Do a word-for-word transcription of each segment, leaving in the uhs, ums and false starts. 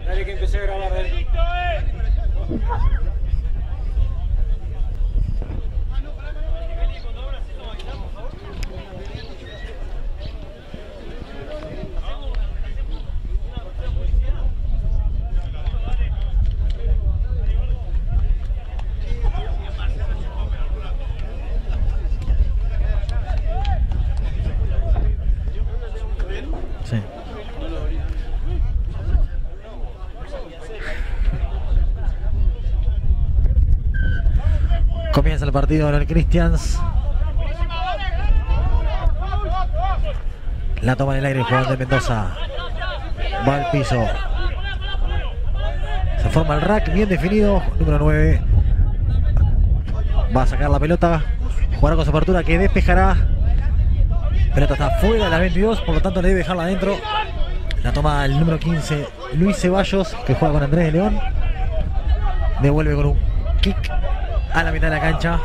Dale que empecé a grabar. Dale. Sí. Comienza el partido en el Christians. La toma en el aire el jugador de Mendoza. Va al piso. Se forma el rack bien definido. Número nueve. Va a sacar la pelota. Jugará con su apertura que despejará. Pelota está fuera de la veintidós, por lo tanto le debe dejarla adentro. La toma el número quince, Luis Ceballos, que juega con Andrés de León. Devuelve con un kick a la mitad de la cancha.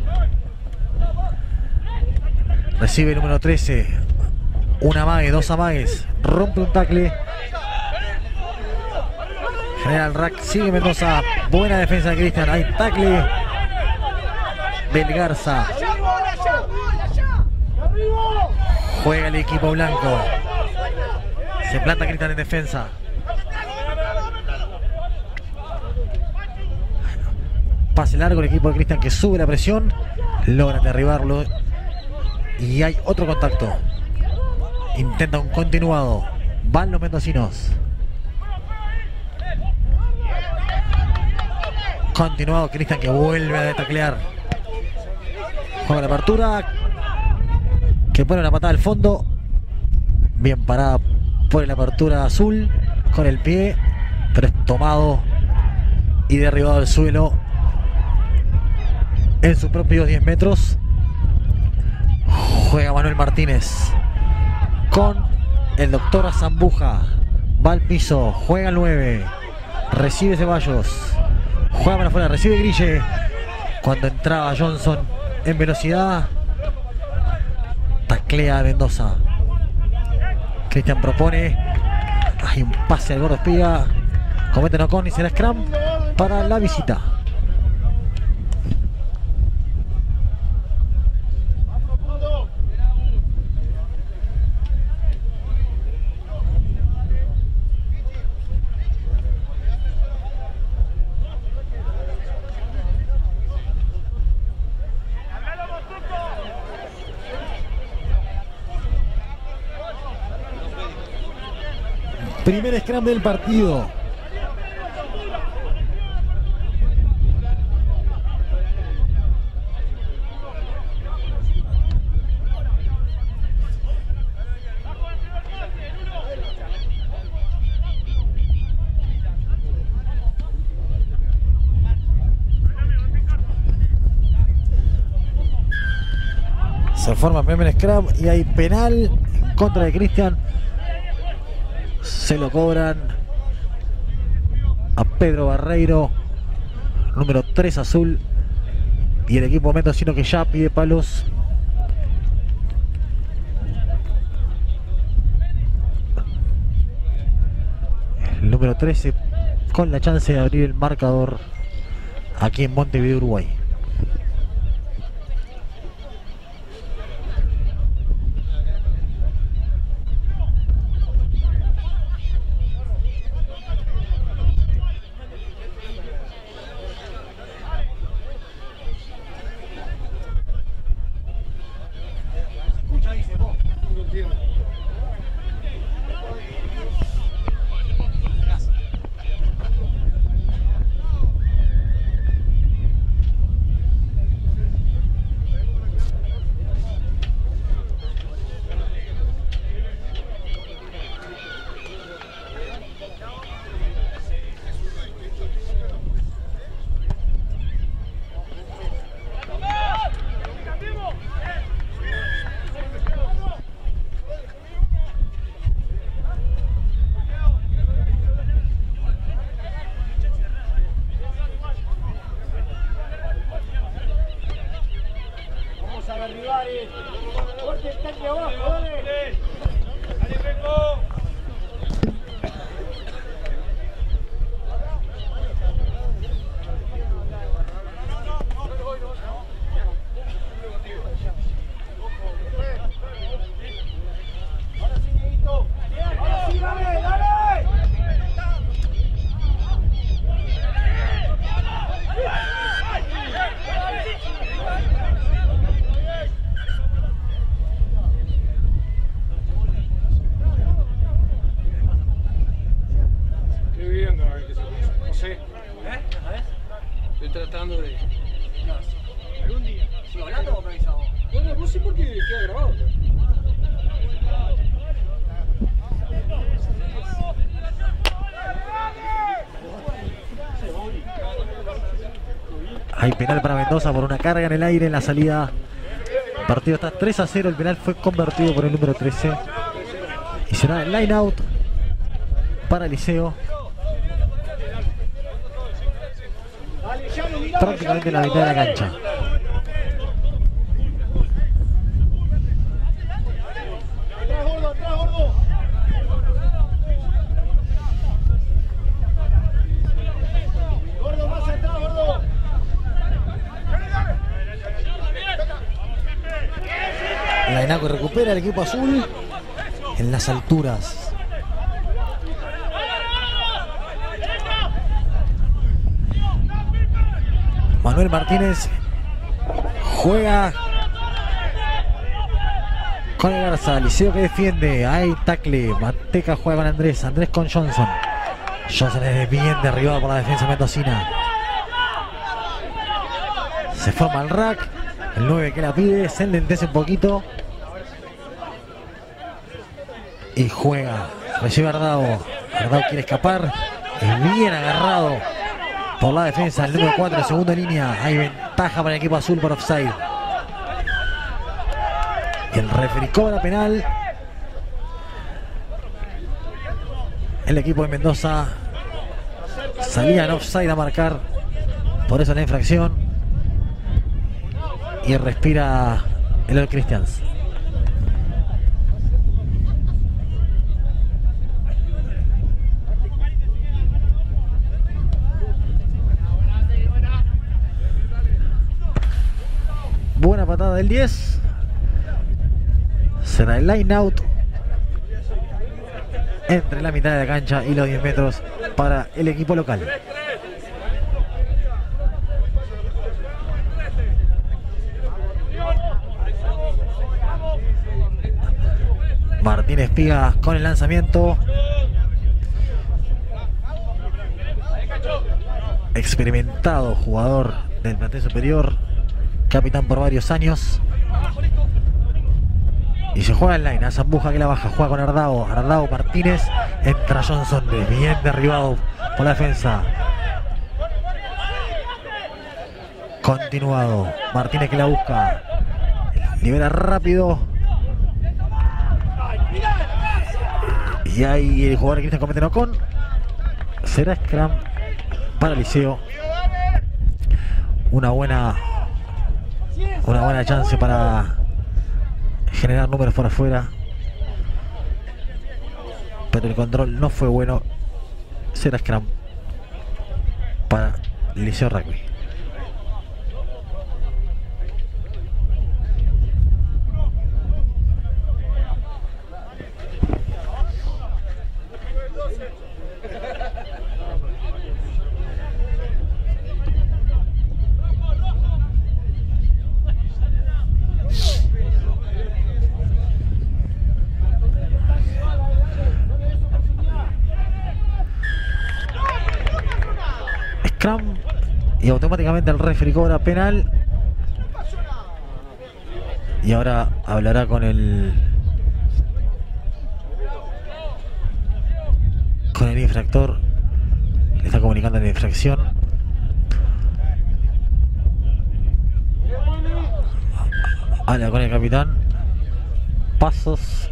Recibe el número trece. Un amague, dos amagues. Rompe un tackle. Genera el rack. Sigue Mendoza. Buena defensa de Cristian. Hay tackle del Garza. Juega el equipo blanco. Se planta Cristian en defensa. Pase largo el equipo de Cristian que sube la presión. Logra derribarlo. Y hay otro contacto. Intenta un continuado. Van los mendocinos. Continuado Cristian que vuelve a taclear. Juega la apertura. Que pone una patada al fondo. Bien parada por la apertura azul. Con el pie. Pero es tomado y derribado al suelo. En sus propios diez metros. Juega Manuel Martínez. Con el doctor Zambuja. Va al piso. Juega el nueve. Recibe Ceballos. Juega para afuera. Recibe Grille. Cuando entraba Johnson en velocidad. Taclea a Mendoza. Cristian propone. Hay un pase al gordo Espiga. Comete Nocón y será scrum para la visita. Primer scrum del partido. Se forma el primer scrum y hay penal en contra de Cristian. Se lo cobran a Pedro Barreiro, número tres azul, y el equipo mendocino que ya pide palos. El número trece con la chance de abrir el marcador aquí en Montevideo, Uruguay. hablando a ver qué se puede. No sé. ¿Eh? Estoy tratando de... ¿Algún día? ¿Sigo hablando o me avisas vos? Bueno, vos sí porque queda grabado. Hay penal para Mendoza por una carga en el aire en la salida. El partido está tres a cero. El penal fue convertido por el número trece. Y será el line out para Liceo. Prácticamente en la mitad de la cancha. La Enaco recupera el equipo azul en las alturas. Manuel Martínez juega con el Garza. Liceo que defiende. Hay tackle. Manteca juega con Andrés. Andrés con Johnson. Johnson es bien derribado por la defensa mendocina. Se forma el rack. El nueve que la pide. Se enlentece un poquito. Y juega. Recibe Ardao. Ardao quiere escapar. Es bien agarrado por la defensa. El número cuatro, segunda línea. Hay ventaja para el equipo azul por offside. Y el referee cobra penal. El equipo de Mendoza salía en offside a marcar. Por eso la infracción. Y respira el All Christians. Buena patada del diez. Será el line out entre la mitad de la cancha y los diez metros para el equipo local. Martínez Piga con el lanzamiento. Experimentado jugador del plantel superior. Capitán por varios años. Y se juega en line. A Zambuja que la baja. Juega con Ardao. Ardao Martínez. Entra Johnson. Bien derribado por la defensa. Continuado. Martínez que la busca. Libera rápido. Y ahí el jugador que Cristian comete no con. Será scrum para Liceo. Una buena. Una buena chance para generar números por afuera. Pero el control no fue bueno. Será scrum para Liceo Rugby. Y automáticamente el referee cobra penal. Y ahora hablará con el con el infractor. Le está comunicando la infracción. Habla con el capitán. Pasos.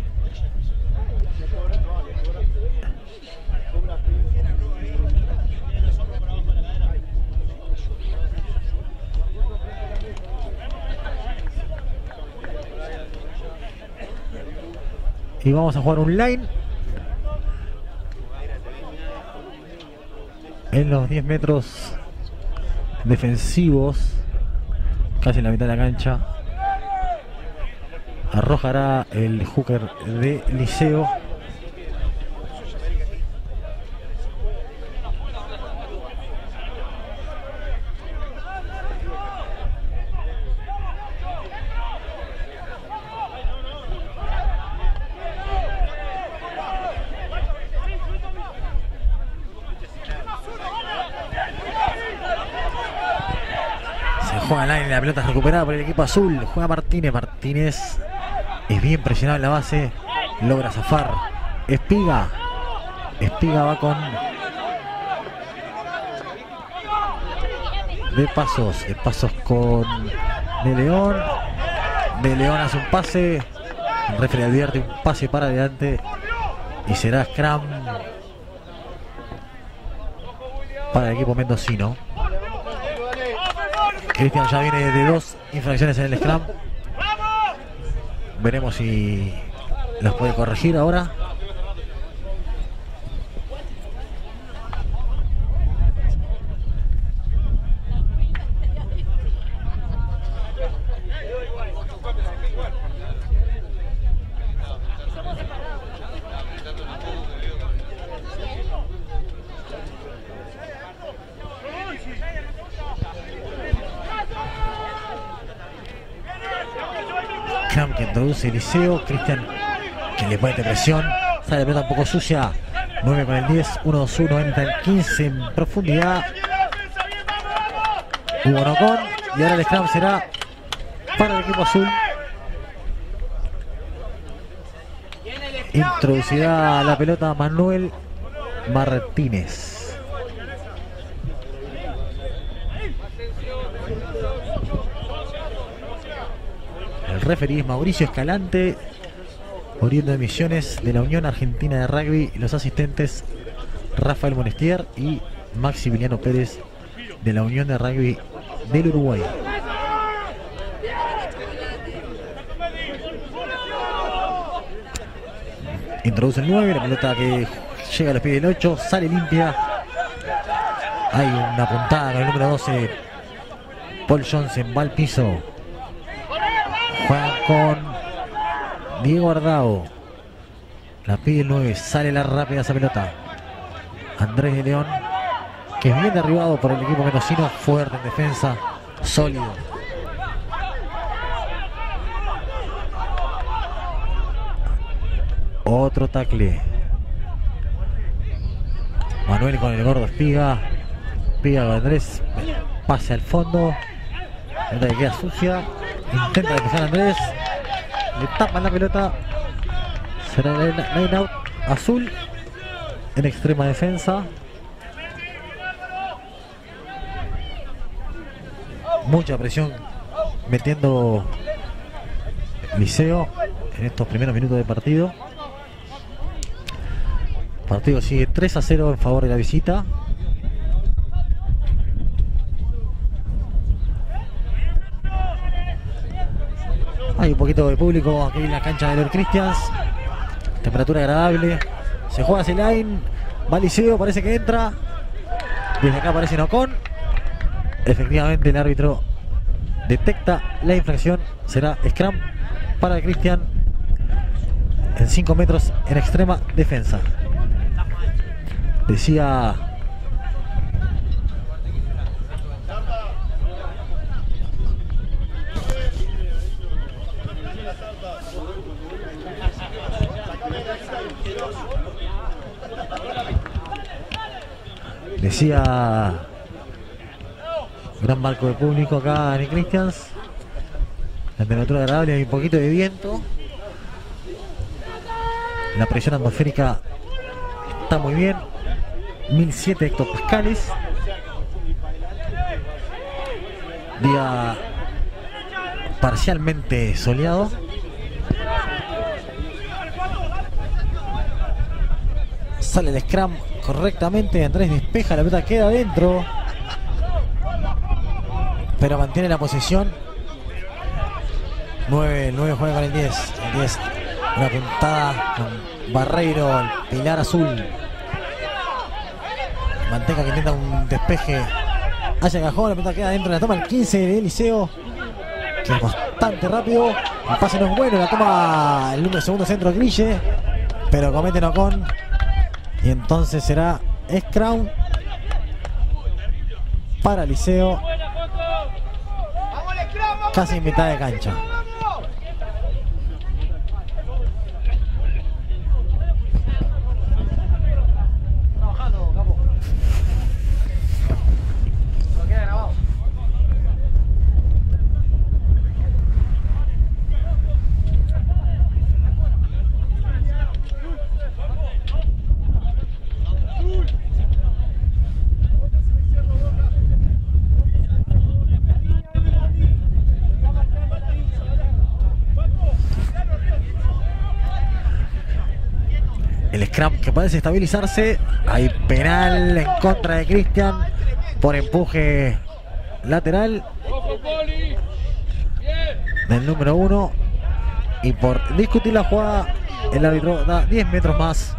Y vamos a jugar un line en los diez metros defensivos, casi en la mitad de la cancha. Arrojará el hooker de Liceo. Juega en line, la pelota es recuperada por el equipo azul. Juega Martínez. Martínez es bien presionado en la base. Logra zafar. Espiga. Espiga va con... De Pasos. De Pasos con... De León. De León hace un pase. El referee advierte un pase para adelante. Y será scrum para el equipo mendocino. Cristian ya viene de dos infracciones en el scrum. Veremos si las puede corregir ahora. Cram que introduce Eliseo. Cristian que le pone presión. Sale la pelota un poco sucia. nueve con el diez. uno dos uno. Entra el quince en profundidad. Hugo Nocón. Y ahora el scrum será para el equipo azul. Introducirá la pelota Manuel Martínez. El referee es Mauricio Escalante, oriundo de Misiones de la Unión Argentina de Rugby, y los asistentes Rafael Monestier y Maximiliano Pérez de la Unión de Rugby del Uruguay. Introduce el nueve, la pelota que llega a los pies del ocho, sale limpia. Hay una puntada con el número doce, Paul Johnson, va al piso. Juegan con Diego Ardao. La pide el nueve, sale la rápida esa pelota. Andrés de León, que es bien derribado por el equipo mendocino, fuerte en defensa, sólido. Otro tackle. Manuel con el gordo Espiga. Espiga con Andrés. Pase al fondo. La pelota que queda sucia. Intenta despejar a Andrés. Le tapan la pelota. Será el line out azul. En extrema defensa. Mucha presión metiendo Liceo en estos primeros minutos de partido. El partido sigue tres a cero en favor de la visita. Hay un poquito de público aquí en la cancha de Lord Christians. Temperatura agradable. Se juega hacia el line. Va Liceo, parece que entra. Desde acá aparece Nocón. Efectivamente el árbitro detecta la infracción. Será scrum para el Cristian en cinco metros en extrema defensa. Decía Decía gran marco de público acá en el Christians. La temperatura agradable, hay un poquito de viento. La presión atmosférica está muy bien, mil siete hectopascales. Día parcialmente soleado. Sale el scrum correctamente. Andrés despeja, la pelota queda adentro, pero mantiene la posesión. nueve, el nueve juega con el diez. El diez, una puntada con Barreiro, el pilar azul. Manteca que intenta un despeje hacia el cajón, la pelota queda adentro. La toma el quince de Liceo, que es bastante rápido. El pase no es bueno, la toma el número segundo centro Grille, pero comete Nocón. Y entonces será scrum para Liceo, casi en mitad de cancha. scrum que parece estabilizarse. Hay penal en contra de Cristian por empuje lateral del número uno. Y por discutir la jugada, el árbitro da diez metros más.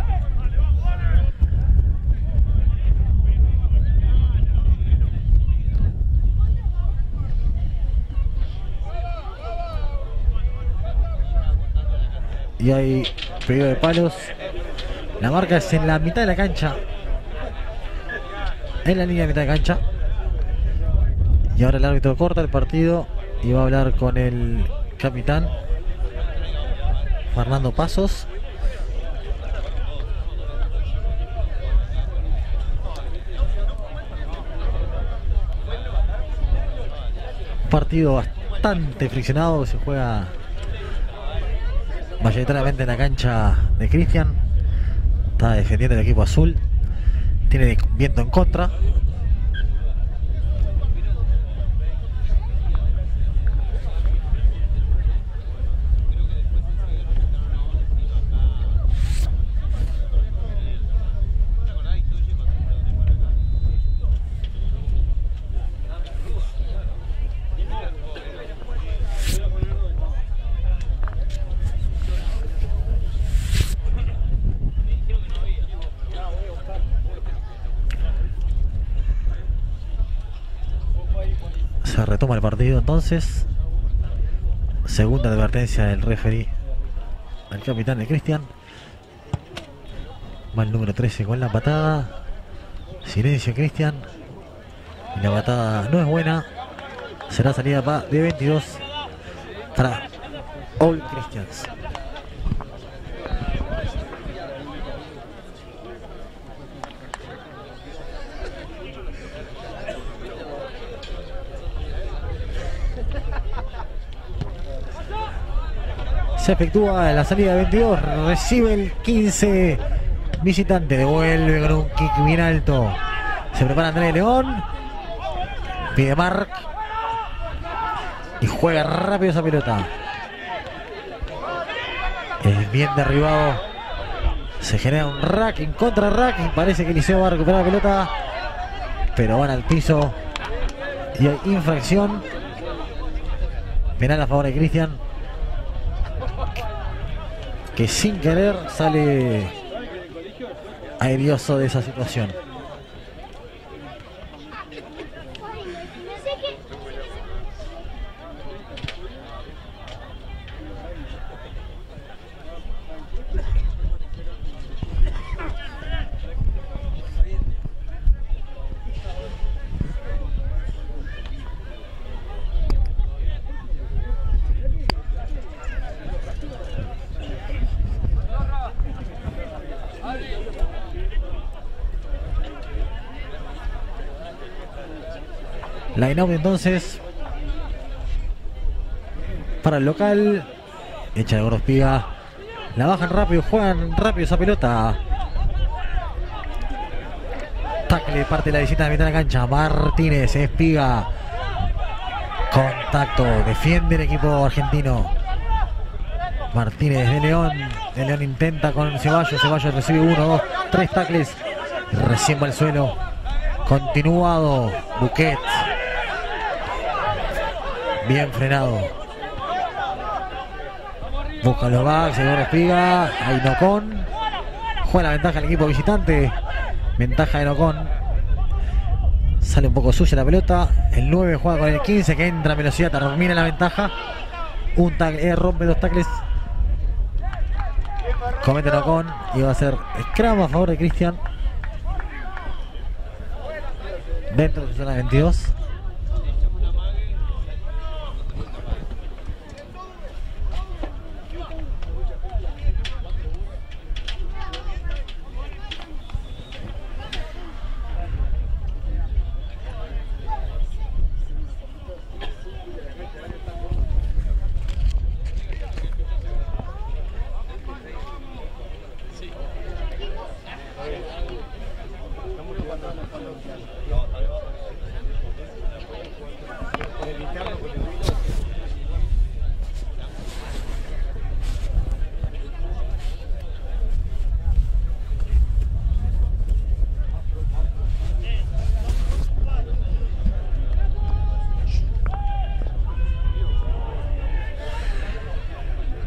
Y hay pedido de palos. La marca es en la mitad de la cancha. En la línea de mitad de cancha. Y ahora el árbitro corta el partido y va a hablar con el capitán Fernando Pasos. Un partido bastante friccionado, se juega mayoritariamente en la cancha de Cristian. Está defendiendo el equipo azul. Tiene viento en contra. Se retoma el partido entonces. Segunda advertencia del referee al capitán de Cristian. Va el número trece con la patada. Silencio Cristian. Y la patada no es buena. Será salida de veintidós para All Christians. Se efectúa la salida de veintidós, recibe el quince visitante, devuelve con un kick bien alto. Se prepara Andrés León, pide Marc y juega rápido esa pelota. Es bien derribado, se genera un rack en contra rack y parece que Liceo va a recuperar la pelota, pero van al piso y hay infracción. Penal a favor de Cristian, que sin querer sale airioso de esa situación. Line out entonces para el local. Echa de Gorospiga. La bajan rápido, juegan rápido esa pelota. Tackle parte de la visita de mitad de la cancha. Martínez, Espiga. Contacto, defiende el equipo argentino. Martínez de León. De León intenta con Ceballos. Ceballos recibe uno, dos, tres tackles. Recién va al suelo. Continuado. Buquet. Bien frenado. Busca los backs, se Espiga. Hay Nocón. Juega la ventaja el equipo visitante. Ventaja de Nocón. Sale un poco sucia la pelota. El nueve juega con el quince que entra en velocidad. Termina la ventaja. Un tackle, eh, rompe dos tackles. Comete Nocón. Y va a ser scrum a favor de Cristian. Dentro de su zona veintidós.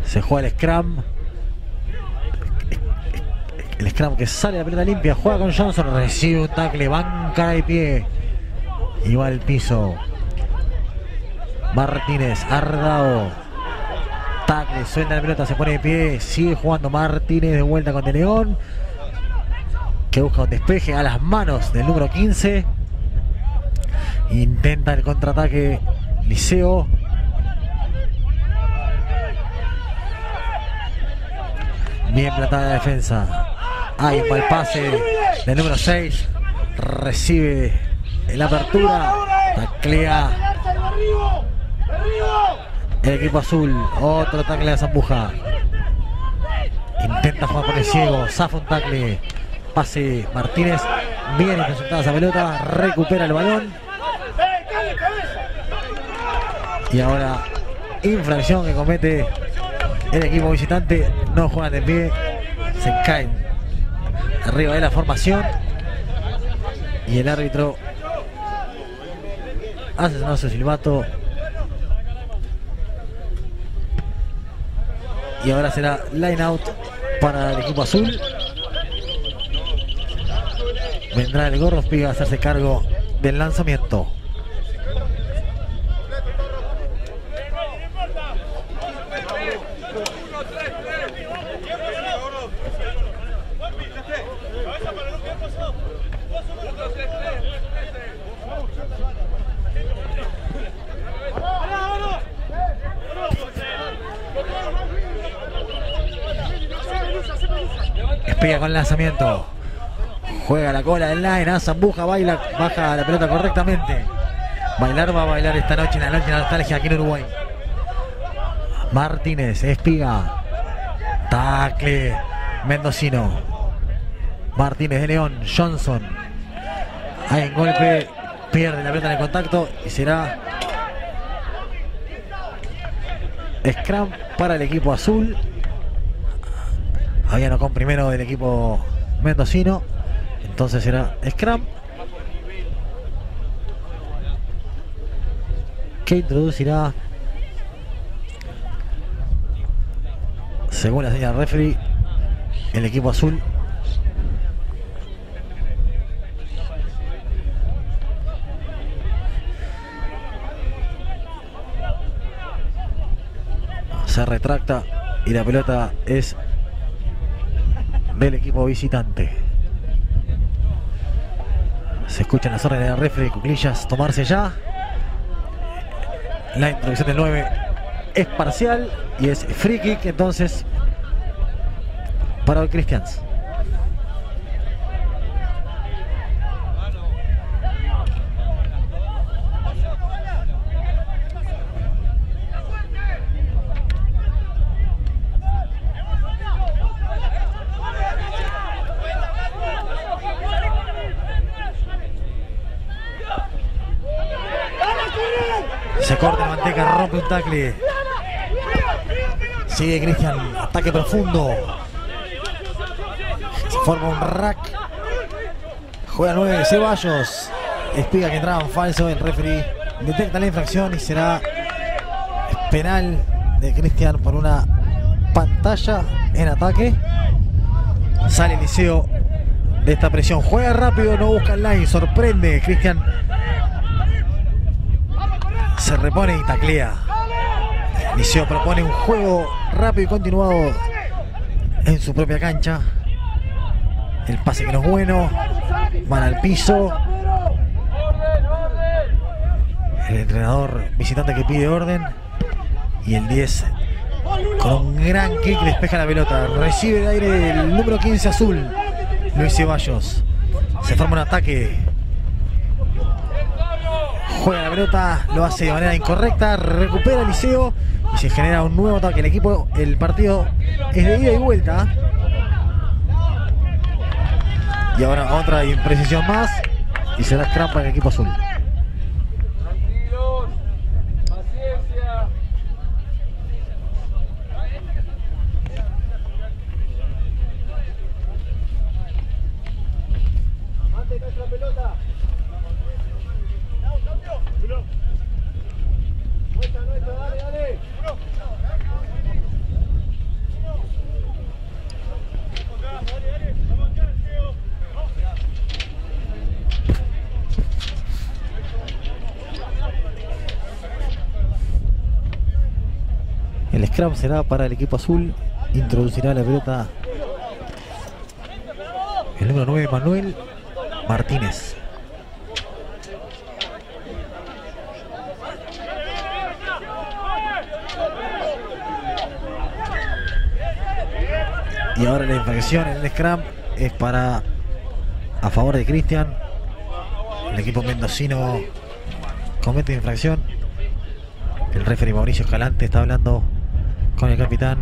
Se juega el scrum. El scrum que sale de la pelota limpia. Juega con Johnson. Recibe un tackle. Banca de pie. Y va al piso. Martínez. Ardao. Tackle. Suelta la pelota. Se pone de pie. Sigue jugando Martínez de vuelta con De León. Que busca un despeje a las manos del número quince. Intenta el contraataque Liceo. Bien plantada la defensa. Hay un mal pase del número seis. Recibe la apertura. Taclea el equipo azul. Otro tackle de Zambuja. Intenta jugar con el ciego. Zafa un tackle. Pase Martínez. Bien interceptada esa pelota. Recupera el balón. Y ahora infracción que comete el equipo visitante. No juegan de pie. Se caen arriba de la formación. Y el árbitro hace sonar su silbato. Y ahora será line out para el equipo azul. Vendrá el Gorro Espiga a hacerse cargo del lanzamiento. Espiga con el lanzamiento. Juega la cola del line. A Zambuja baila, baja la pelota correctamente. Bailar va a bailar esta noche en la noche de nostalgia aquí en Uruguay. Martínez, Espiga. Tacle mendocino. Martínez de León, Johnson. Hay un golpe. Pierde la pelota en el contacto. Y será scrum para el equipo azul. Había no con primero del equipo mendocino. Entonces será scrum que introducirá, según la señal referee, el equipo azul. Se retracta y la pelota es del equipo visitante. Se escuchan las órdenes de la referee, cuclillas, tomarse ya. La introducción del nueve es parcial y es free kick, entonces, para el Christians. Se corta la manteca, rompe un tackle. Sigue Cristian, ataque profundo. Se forma un rack. Juega nueve Ceballos. Espiga que entraba en falso. El referee detecta la infracción y será penal de Cristian por una pantalla en ataque. Sale Liceo de esta presión. Juega rápido, no busca el line. Sorprende Cristian. Se repone y taclea. Liceo propone un juego rápido y continuado en su propia cancha. El pase que no es bueno. Van al piso. El entrenador visitante que pide orden. Y el diez con un gran kick despeja la pelota. Recibe el aire el número quince azul, Luis Ceballos. Se forma un ataque. Juega la pelota, lo hace de manera incorrecta, recupera el Liceo y se genera un nuevo ataque. El equipo, el partido es de ida y vuelta. Y ahora otra imprecisión más y será scrum para el equipo azul. Tranquilos, paciencia. Amante nuestra pelota. Nuestra, nuestra, dale, dale. scrum será para el equipo azul. Introducirá la pelota el número nueve, Manuel Martínez. Y ahora la infracción en el scrum es para a favor de Cristian. El equipo mendocino comete infracción. El referee Mauricio Escalante está hablando con el capitán.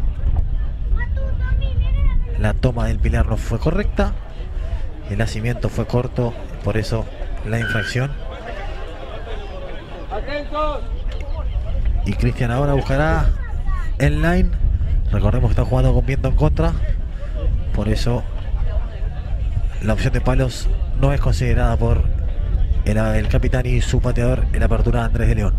La toma del pilar no fue correcta. El nacimiento fue corto, por eso la infracción. Y Cristian ahora buscará el line. Recordemos que está jugando con viento en contra. Por eso la opción de palos no es considerada por el, el capitán y su pateador en la apertura de Andrés de León.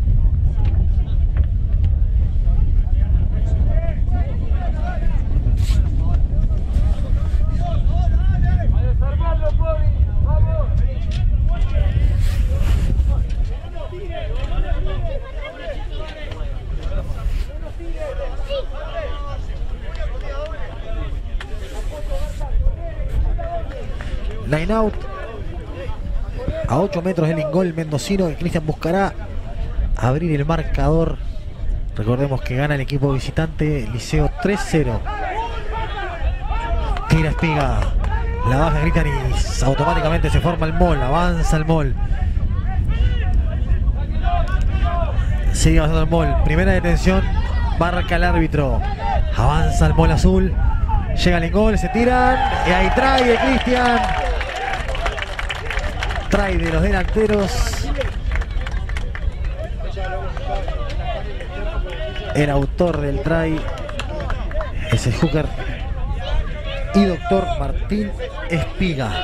Line out. A ocho metros del ingol mendocino. Que Cristian buscará abrir el marcador. Recordemos que gana el equipo visitante, Liceo tres cero. Tira Espiga. La baja Cristian y automáticamente se forma el mall. Avanza el mall. Sigue avanzando el mall. Primera detención. Marca el árbitro. Avanza el mall azul. Llega el ingol. Se tiran. Y ahí trae de Cristian. Trae de los delanteros. El autor del try es el hooker y doctor Martín Espiga.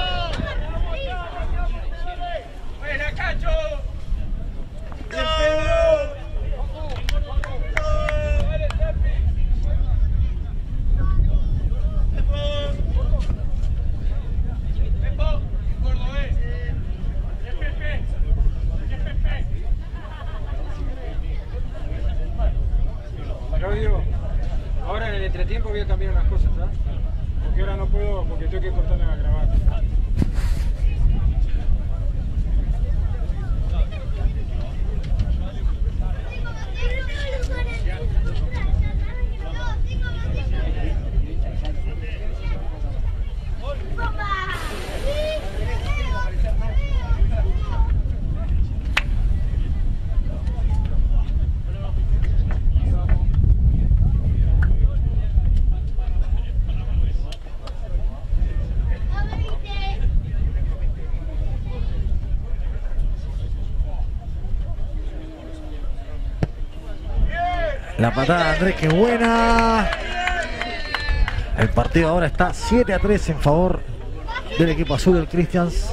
Ahora en el entretiempo voy a cambiar unas cosas, ¿sabes? Porque ahora no puedo, porque tengo que cortarla a grabar. La patada de Andrés, que buena. El partido ahora está siete a tres en favor del equipo azul del Christians.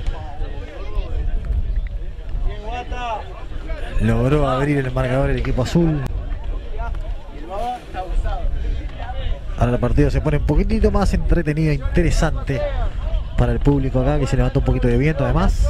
Logró abrir el marcador el equipo azul. Ahora el partido se pone un poquitito más entretenido e interesante para el público acá, que se levantó un poquito de viento además.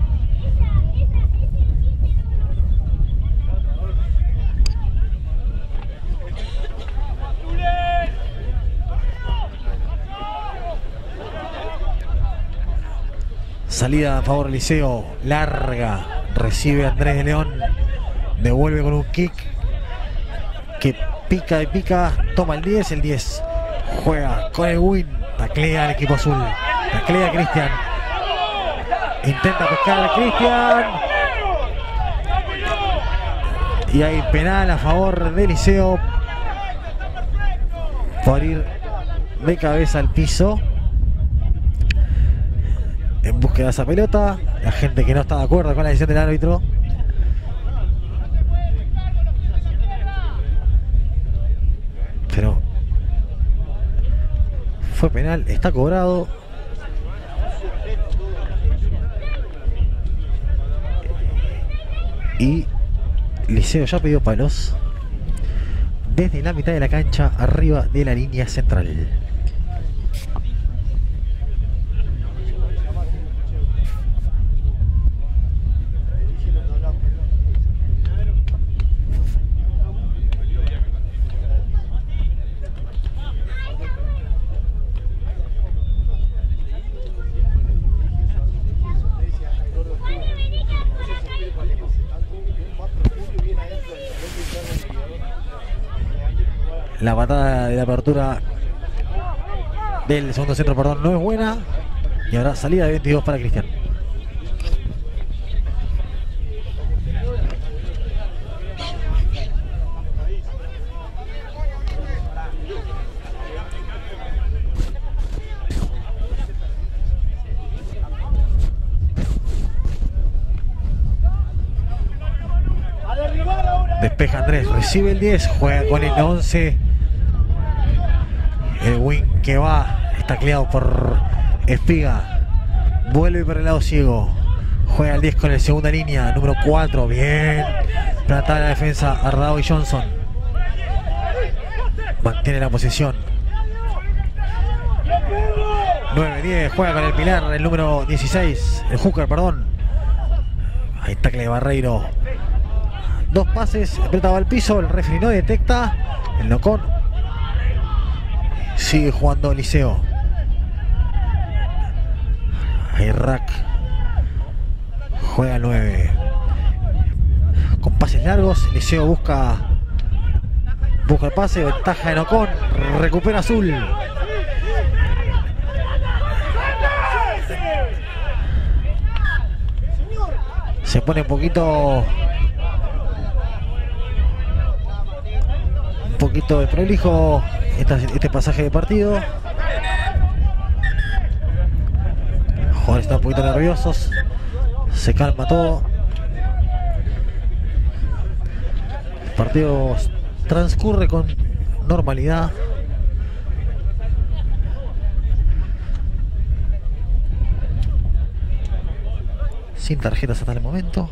Salida a favor del Liceo, larga, recibe Andrés de León, devuelve con un kick que pica y pica, toma el diez, el diez juega con el win, taclea al equipo azul, taclea a Cristian, intenta pescar a Cristian y hay penal a favor del Liceo por ir de cabeza al piso en búsqueda de esa pelota. La gente que no está de acuerdo con la decisión del árbitro. Pero fue penal, está cobrado. Y Liceo ya pidió palos desde la mitad de la cancha, arriba de la línea central. La patada de la apertura del segundo centro, perdón, no es buena. Y habrá salida de veintidós para Cristian. Despeja Andrés, recibe el diez, juega con el once. El wing que va, está tacleado por Espiga. Vuelve por el lado ciego. Juega el diez con el segunda línea, número cuatro. Bien. Trata la defensa Ardao y Johnson. Mantiene la posición. nueve diez, juega con el pilar, el número dieciséis. El hooker, perdón. Ahí tackle de Barreiro. Dos pases, la pelota va al piso, el referee no detecta. El knock-on. Sigue jugando Liceo. Ahí Rack. Juega el nueve. Con pases largos, Liceo busca Busca el pase, ventaja de knock-on. Recupera Azul. Se pone un poquito Un poquito de prolijo esta, este pasaje de partido. Los jugadores están un poquito nerviosos. Se calma todo. El partido transcurre con normalidad. Sin tarjetas hasta el momento.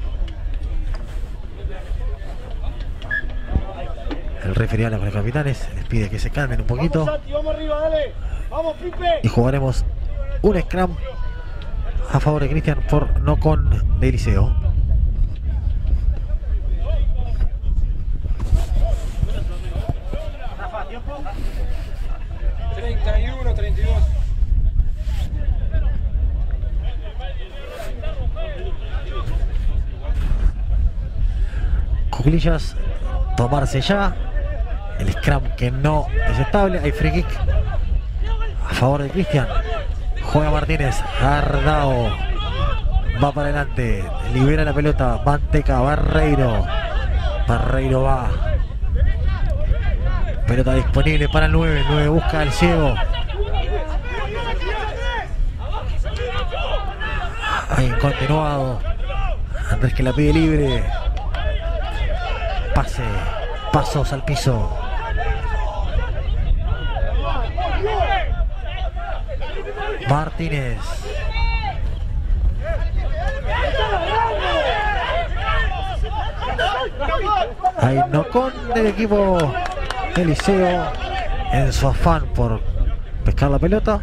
El referee habla con los capitanes, les pide que se calmen un poquito. Y jugaremos un scrum a favor de Cristian por knock-on de Liceo. treinta y uno, treinta y dos. Cuclillas, tomarse ya. El scrum que no es estable. Hay free kick a favor de Cristian. Juega Martínez. Ardao va para adelante. Libera la pelota. Manteca. Barreiro. Barreiro va. Pelota disponible para el nueve. El nueve busca al ciego. Ahí continuado. Andrés que la pide libre. Pase. Pasos al piso. Martínez. Hay knock-on del equipo del Liceo en su afán por pescar la pelota.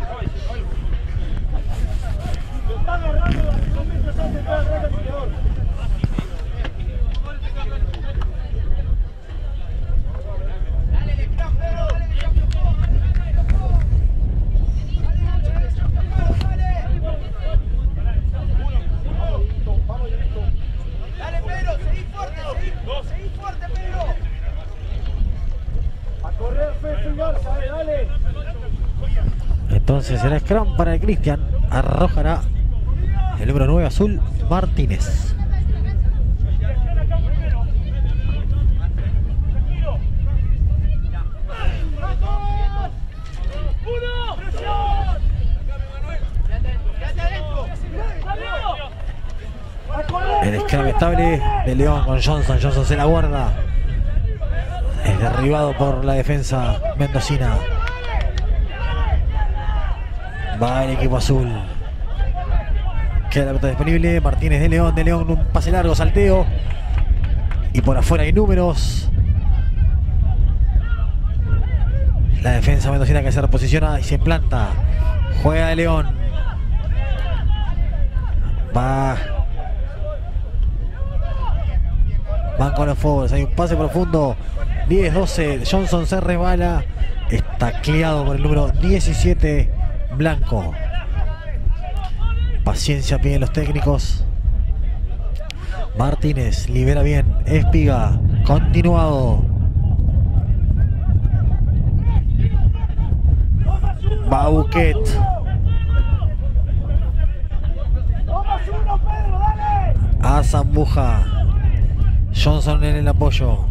Entonces será scrum para el Cristian. Arrojará el número nueve azul, Martínez. El scrum estable de León con Johnson. Johnson se la guarda. Es derribado por la defensa mendocina. Va el equipo azul. Queda la pelota disponible. Martínez de León. De León, un pase largo, salteo. Y por afuera hay números. La defensa mendocina que se reposiciona y se planta. Juega de León. Va. Van con los forwards. Hay un pase profundo. diez doce. Johnson se resbala. Está tacleado por el número diecisiete. Blanco. Paciencia piden los técnicos. Martínez libera bien. Espiga. Continuado. Bauquet. A Zambuja. Johnson en el apoyo.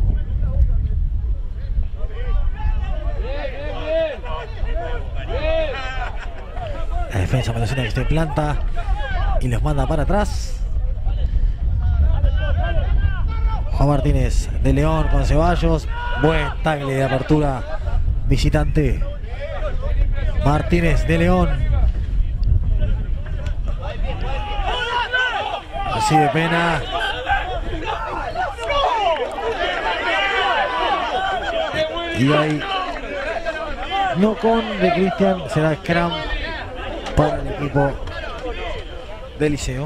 La defensa menciona que se planta y los manda para atrás. Juan Martínez de León con Ceballos. Buen tackle de apertura visitante. Martínez de León. Recibe Pena. Y ahí no con de Cristian, será scrum para el equipo del Liceo.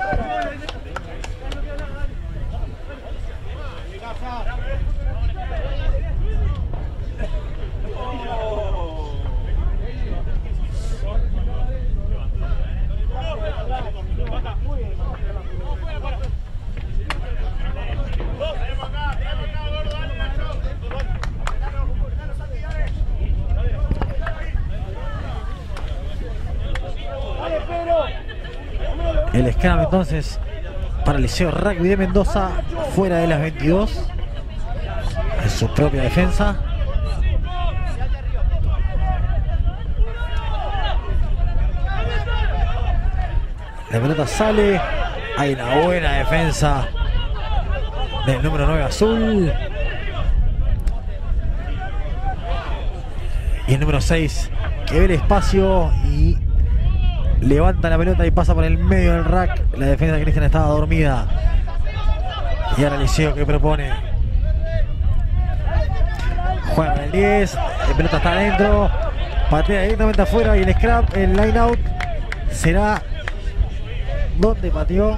El scrum entonces para el Liceo Rugby de Mendoza, fuera de las veintidós, en su propia defensa. La pelota sale, hay una buena defensa del número nueve azul. Y el número seis que ve el espacio y levanta la pelota y pasa por el medio del rack. La defensa de Cristian estaba dormida. Y ahora el Liceo que propone. Juega con el diez. La pelota está adentro. Patea directamente afuera. Y el scrap, el line out, será donde pateó.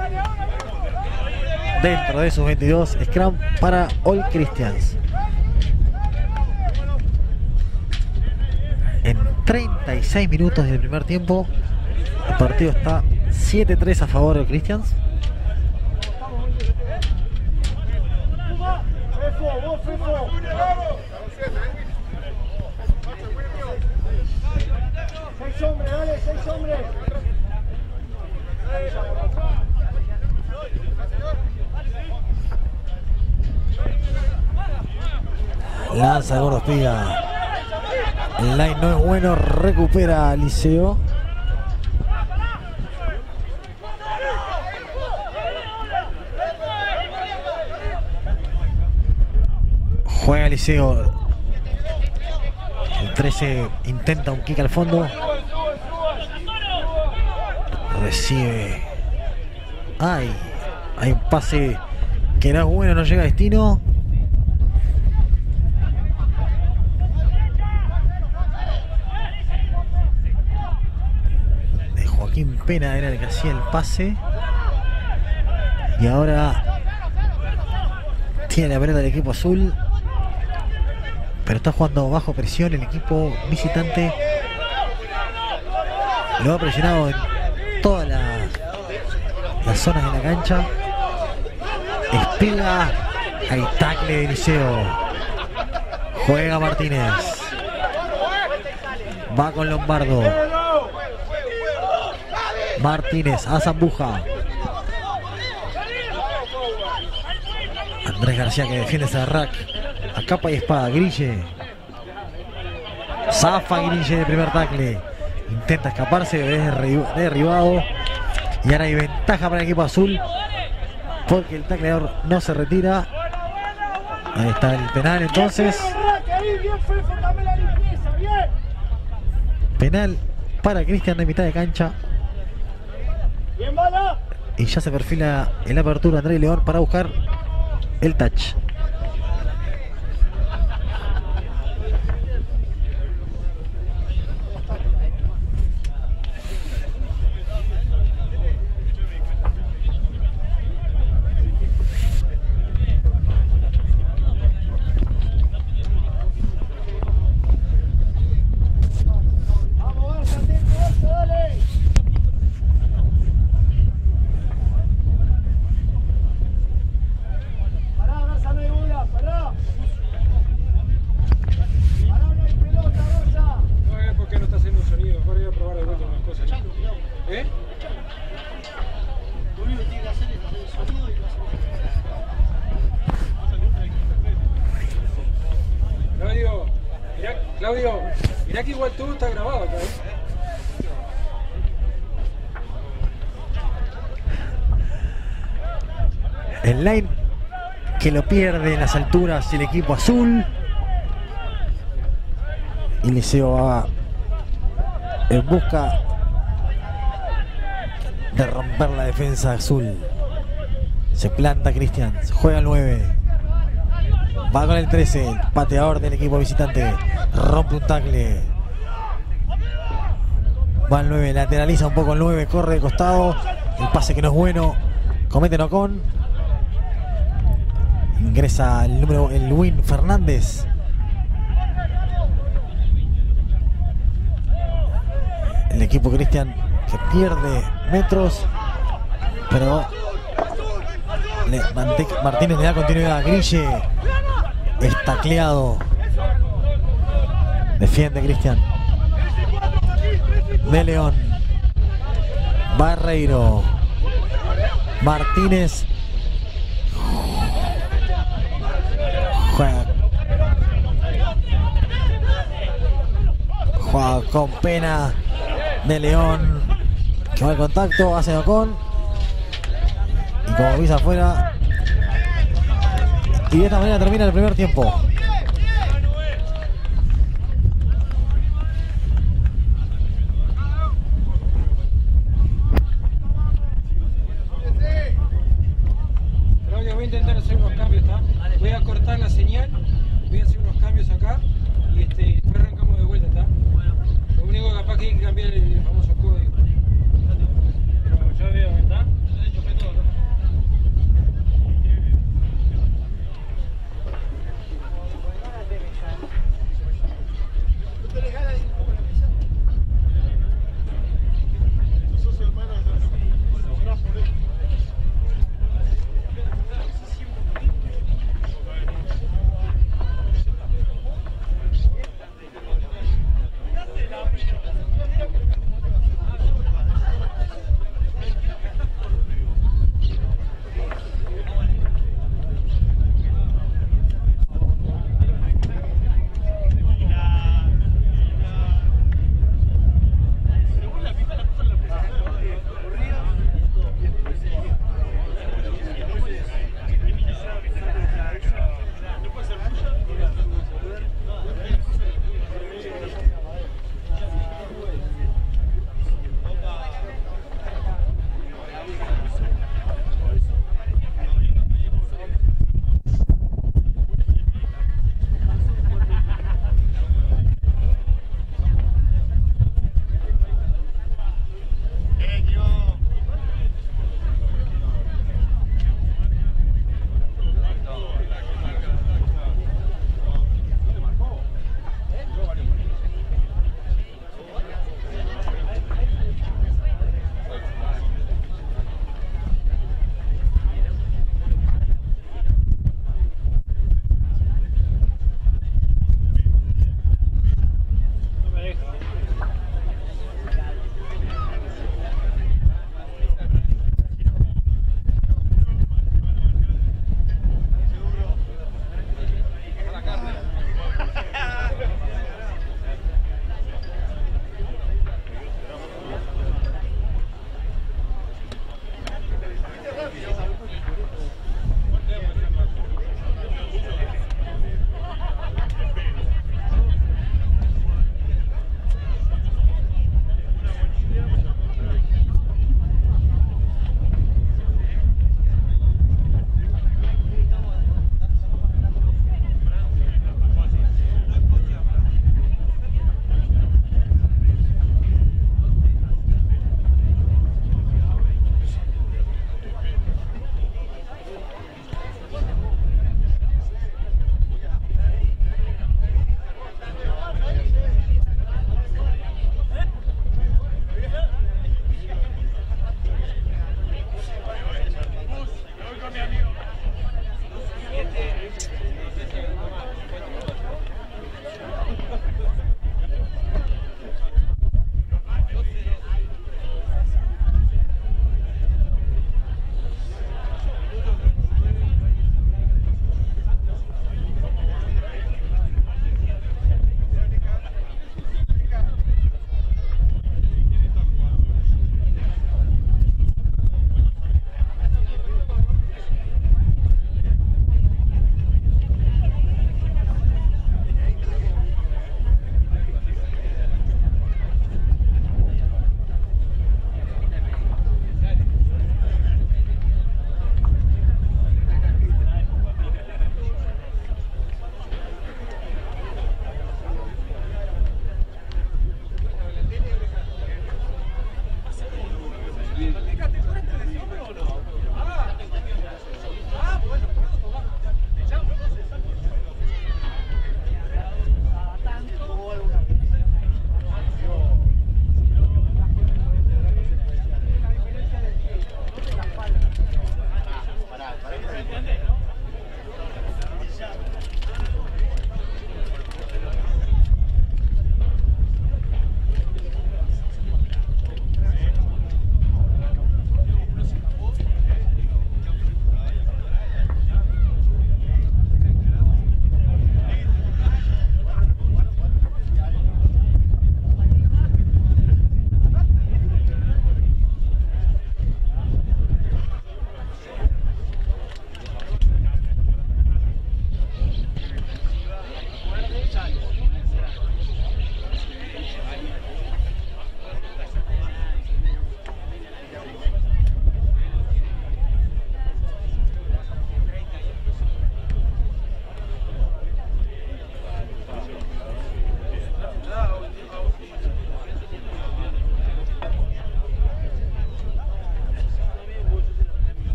Dentro de sus veintidós. Scrum para All Christians. En treinta y seis minutos del primer tiempo, el partido está siete tres a favor de Christians. Seis hombres, dale, seis hombres. Lanza Gordo Espiga. El line no es bueno, recupera Liceo. Juega Liceo. El trece intenta un kick al fondo. Recibe. Ay, hay un pase que no es bueno, no llega a destino. Pena era el que hacía el pase. Y ahora tiene la pelota del equipo azul, pero está jugando bajo presión el equipo visitante. Lo ha presionado en todas las, las zonas de la cancha. Espiga. Hay tackle de Liceo. Juega Martínez. Va con Lombardo. Martínez a Zambuja. Andrés García que defiende ese rack a capa y espada. Grille. Zafa Grille de primer tackle. Intenta escaparse, es derribado. Y ahora hay ventaja para el equipo azul, porque el tacleador no se retira. Ahí está el penal entonces. Penal para Cristian de mitad de cancha. Y ya se perfila en la apertura Andrés León para buscar el touch. Claudio, mirá que igual todo está grabado acá, ¿eh? El line que lo pierde en las alturas el equipo azul. Y Liceo va en busca de romper la defensa azul. Se planta Cristian, juega el nueve. Va con el trece, el pateador del equipo visitante. Rompe un tackle. Va el nueve, lateraliza un poco el nueve, corre de costado. El pase que no es bueno. Comete Nocón. Ingresa el número, el Win Fernández. El equipo Cristian que pierde metros, pero le, Martínez le da continuidad. Grille es tacleado. Defiende Cristian. De León. Barreiro. Martínez. Juega. Juega con pena. De León. Que va al contacto. Hace Ocon. Y como avisa afuera. Y de esta manera termina el primer tiempo. Claudia, voy a intentar hacer unos cambios, ¿está? Voy a cortar la señal, voy a hacer unos cambios acá y este, después arrancamos de vuelta, ¿está? Lo único que capaz que hay que cambiar el famoso código. Pero ya veo, ¿verdad?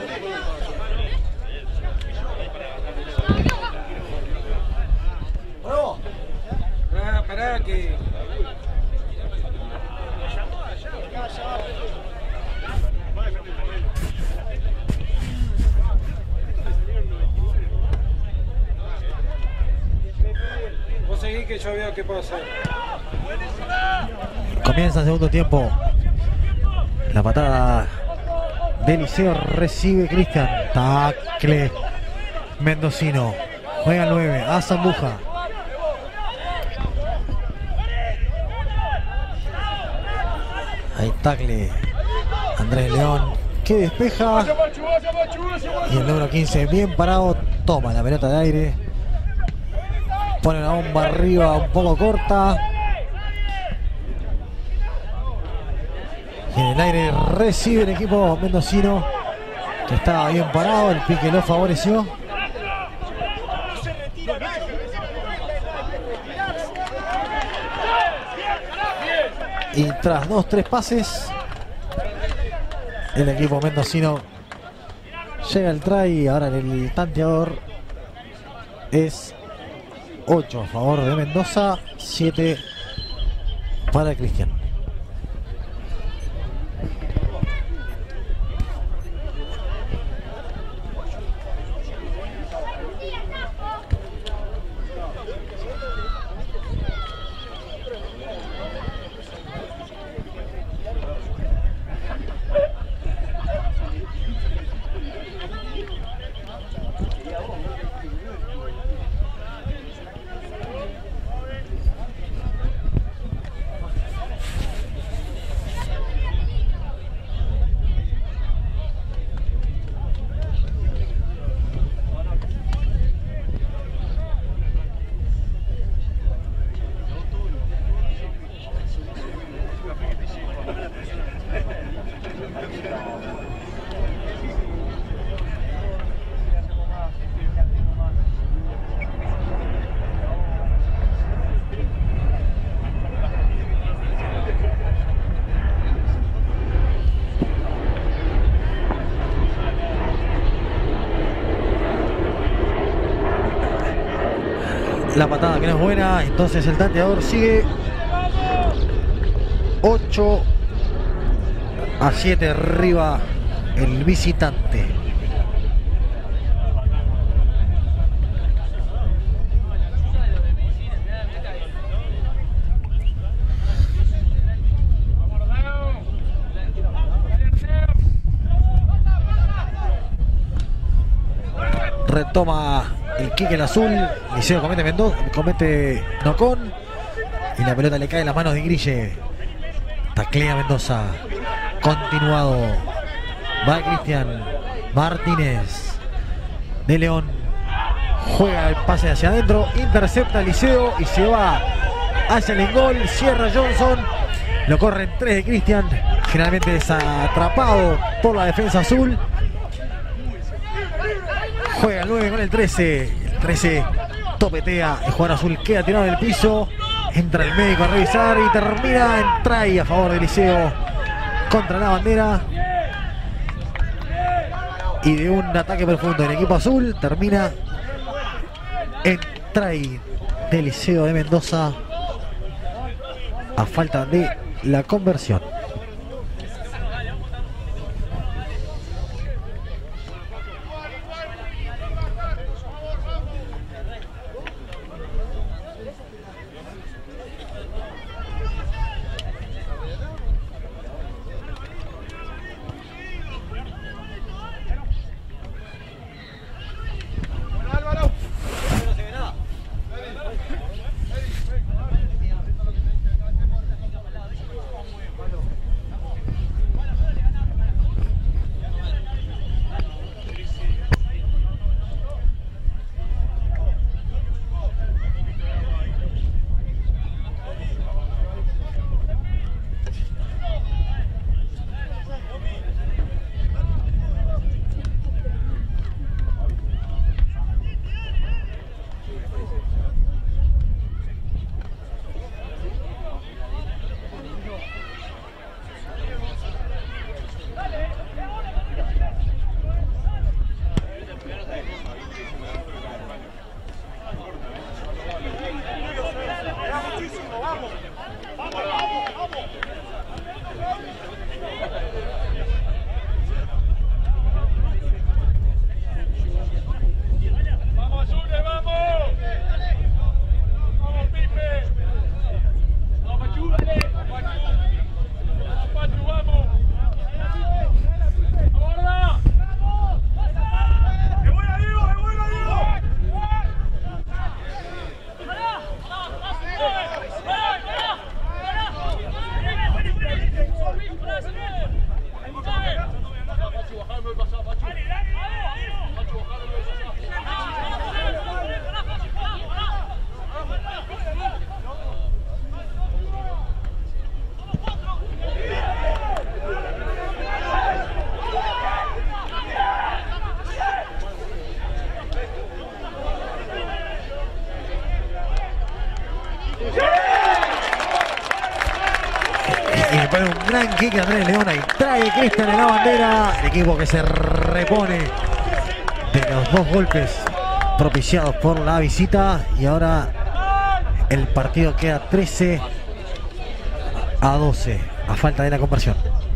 Pará, pará, que... Vos seguís que yo veo qué puedo hacer. Comienza el segundo tiempo. La patada de Liceo recibe Cristian. Tacle mendocino. Juega el nueve. A Zambuja. Ahí tacle. Andrés León que despeja. Y el número quince bien parado. Toma la pelota de aire. Pone la bomba arriba un poco corta. Y en el aire recibe el equipo mendocino, que estaba bien parado. El pique lo favoreció. Y tras dos, tres pases, el equipo mendocino llega al try. Ahora el tanteador es ocho a favor de Mendoza, siete para Cristian. La patada que no es buena, entonces el tanteador sigue ocho a siete arriba el visitante. Retoma el kick el azul. Liceo comete Mendoza, comete Nocón. Y la pelota le cae en las manos de Grille. Taclea Mendoza. Continuado. Va Cristian Martínez de León. Juega el pase hacia adentro. Intercepta el Liceo y se va hacia el gol. Cierra Johnson. Lo corren tres de Cristian. Finalmente es atrapado por la defensa azul. Juega el nueve con el trece. El trece topetea. El jugador azul queda tirado en el piso. Entra el médico a revisar y termina en try a favor del Liceo contra la bandera. Y de un ataque profundo del equipo azul termina en try del Liceo de Mendoza a falta de la conversión. Y le pone un gran kick a Andrés León. Ahí trae Cristian en la bandera. El equipo que se repone de los dos golpes propiciados por la visita. Y ahora el partido queda trece a doce a falta de la conversión.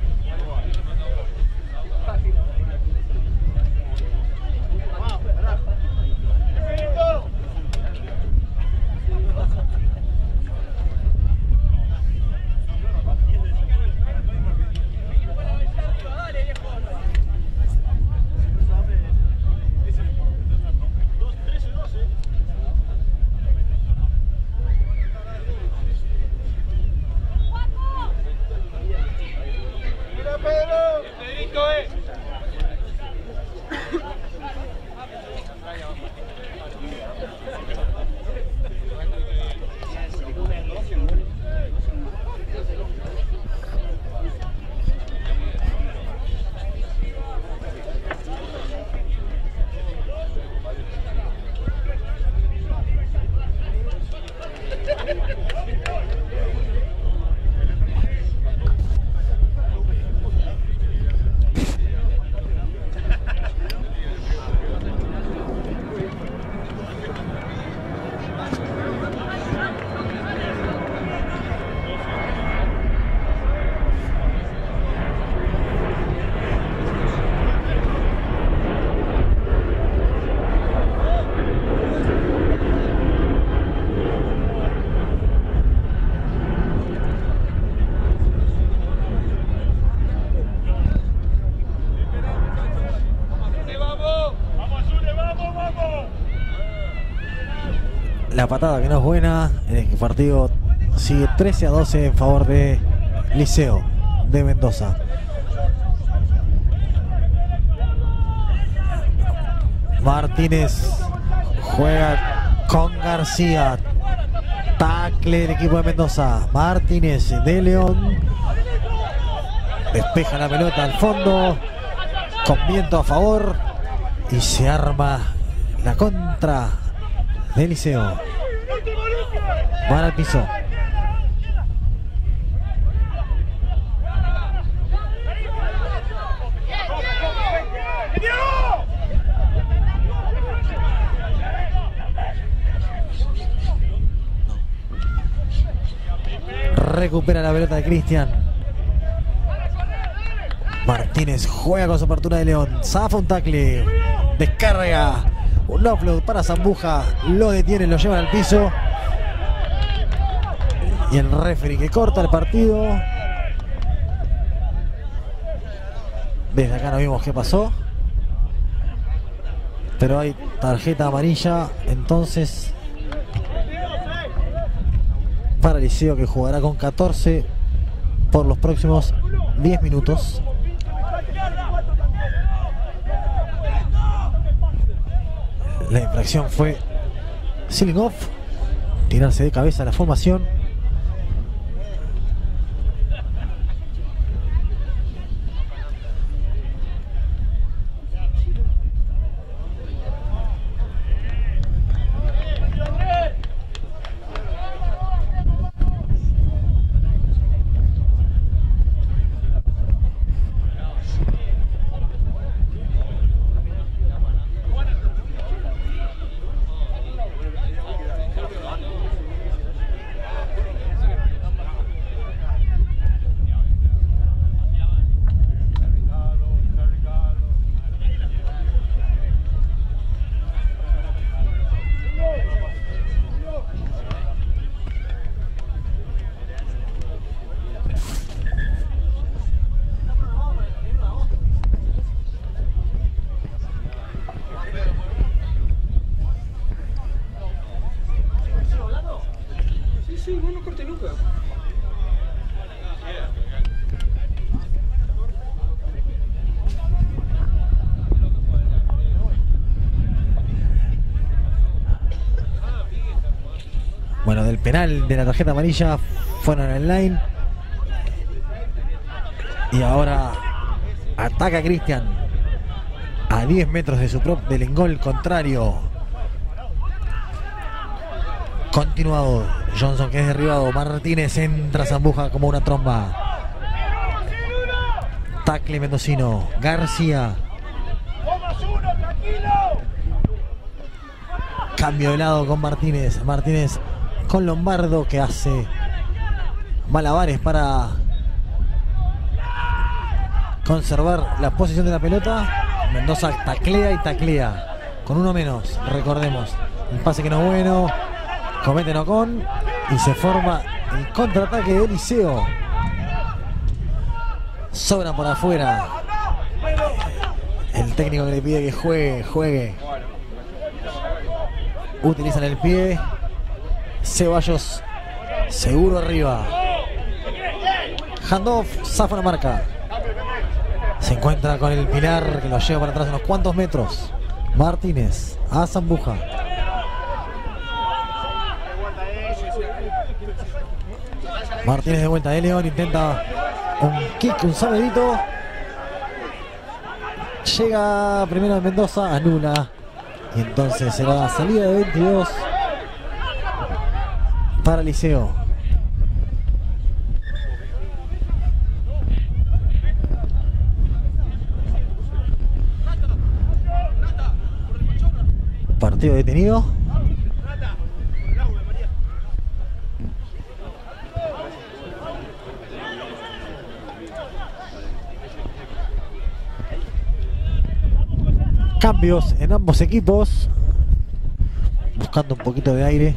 La patada que no es buena. El partido sigue trece a doce en favor de Liceo de Mendoza. Martínez juega con García. Tacle del equipo de Mendoza. Martínez de León. Despeja la pelota al fondo. Con viento a favor. Y se arma la contra de Liceo. Van al piso. Recupera la pelota de Cristian. Martínez juega con su apertura de León. Zafa un tackle. Descarga. Un offload para Zambuja. Lo detiene, lo llevan al piso. Y el referee que corta el partido. Desde acá no vimos qué pasó. Pero hay tarjeta amarilla. Entonces para Liceo, que jugará con catorce por los próximos diez minutos. La infracción fue sealing off, tirarse de cabeza a la formación. Bueno, del penal de la tarjeta amarilla fueron en line. Y ahora ataca Cristian a diez metros de su propio del gol contrario. Continuado Johnson, que es derribado. Martínez entra, Zambuja como una tromba. Tacle mendocino. García. Cambio de lado con Martínez. Martínez con Lombardo, que hace malabares para conservar la posición de la pelota. Mendoza taclea y taclea con uno menos, recordemos. El pase que no es bueno, comete Nocón y se forma el contraataque de Liceo. Sobra por afuera. El técnico que le pide que juegue, juegue. Utilizan el pie. Ceballos seguro arriba. Handoff, zafa la marca. Se encuentra con el Pilar, que lo lleva para atrás unos cuantos metros. Martínez a Zambuja. Martínez de vuelta de León, intenta un kick, un sabedito. Llega primero a Mendoza, anula. Y entonces será salida de veintidós para Liceo. Partido detenido. Cambios en ambos equipos. Buscando un poquito de aire.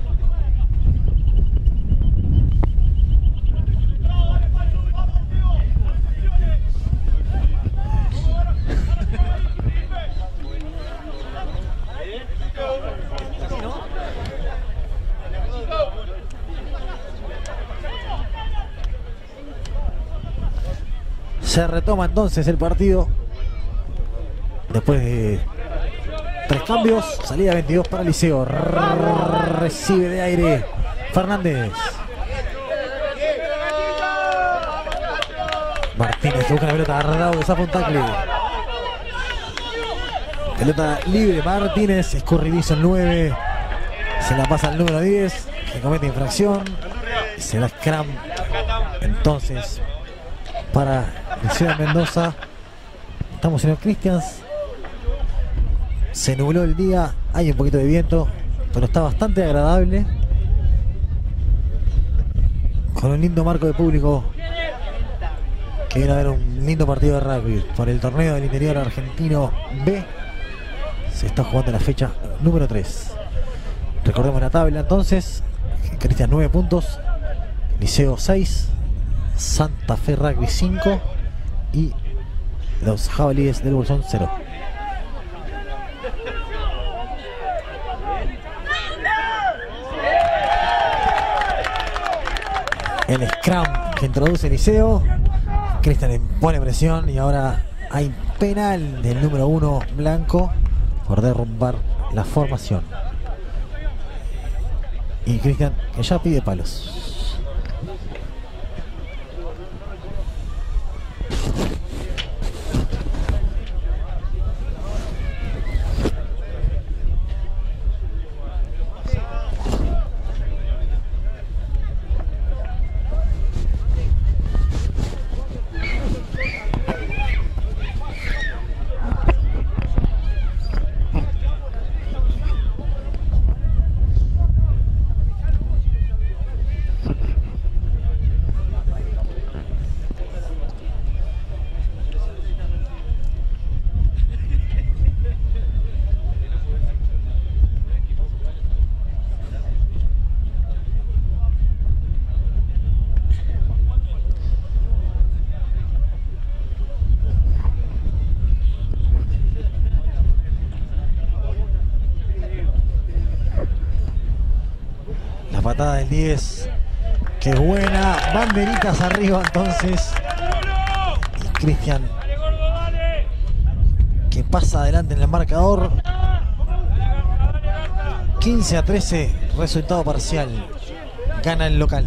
Se retoma entonces el partido. Después de tres cambios, salida veintidós para Liceo. Recibe de aire Fernández. Martínez que busca la pelota, Ardao que zafa un tacle. Pelota libre, Martínez, escurridizo el nueve. Se la pasa al número diez, que comete infracción. Y será scrum entonces para Liceo Mendoza. Estamos en el Christians. Se nubló el día, hay un poquito de viento, pero está bastante agradable. Con un lindo marco de público que viene a ver un lindo partido de rugby por el torneo del interior argentino B. Se está jugando la fecha número tres. Recordemos la tabla entonces. Cristian nueve puntos, Liceo seis, Santa Fe Rugby cinco y los Jabalíes del Bolsón cero. El scrum que introduce Liceo. Cristian pone presión y ahora hay penal del número uno Blanco por derrumbar la formación. Y Cristian que ya pide palos. Patada del diez, qué buena, banderitas arriba entonces. Y Cristian que pasa adelante en el marcador. Quince a trece resultado parcial. gana el local.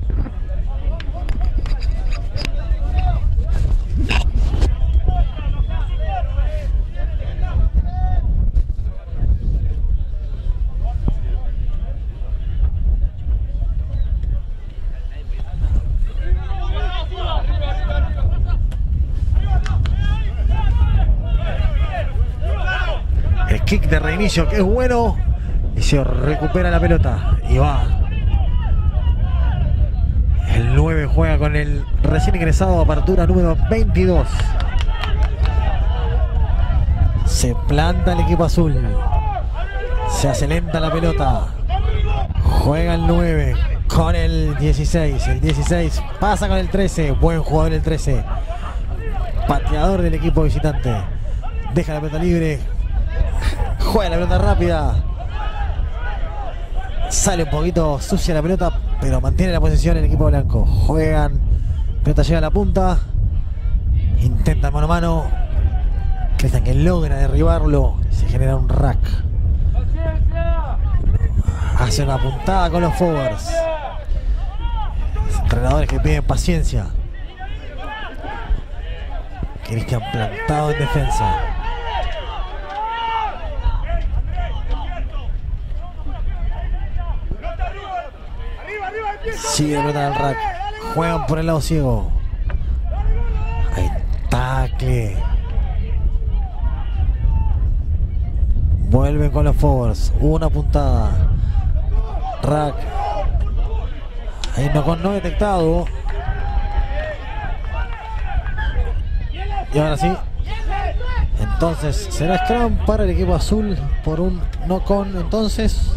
El kick de reinicio que es bueno y se recupera la pelota y va. El nueve juega con el recién ingresado, apertura número veintidós. Se planta el equipo azul. Se hace lenta la pelota. Juega el nueve con el dieciséis. El dieciséis pasa con el trece. Buen jugador el trece. Pateador del equipo visitante. Deja la pelota libre. Juega la pelota rápida. Sale un poquito sucia la pelota, pero mantiene la posesión el equipo blanco. Juegan. Pelota llega a la punta. Intentan mano a mano. Cristian que logra derribarlo. Se genera un rack. Hace una puntada con los forwards. Los entrenadores que piden paciencia. Cristian plantado en defensa. Sigue la pelota del rack. Juegan por el lado ciego. Hay tackle. Vuelven con los forwards. Una puntada. Rack. Ahí no con no detectado. Y ahora sí. Entonces será scrum para el equipo azul por un no con. Entonces.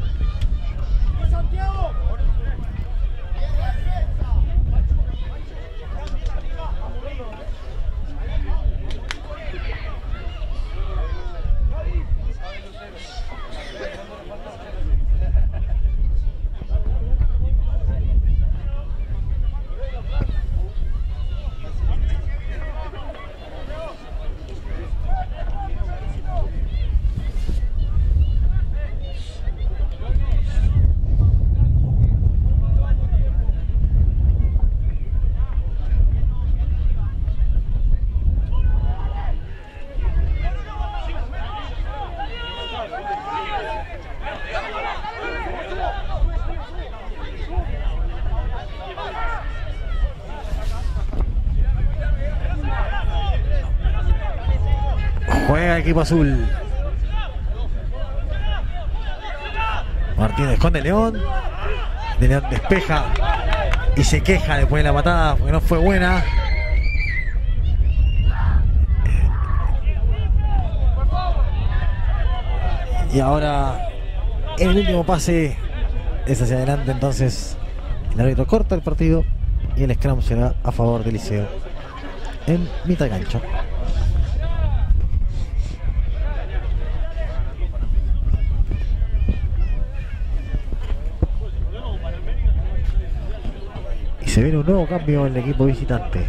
Juega el equipo azul. Martínez esconde León. De León despeja y se queja después de la patada porque no fue buena. Y ahora el último pase es hacia adelante, entonces el árbitro corta el partido y el scrum será a favor del Liceo en mitad de cancha. Y se viene un nuevo cambio en el equipo visitante.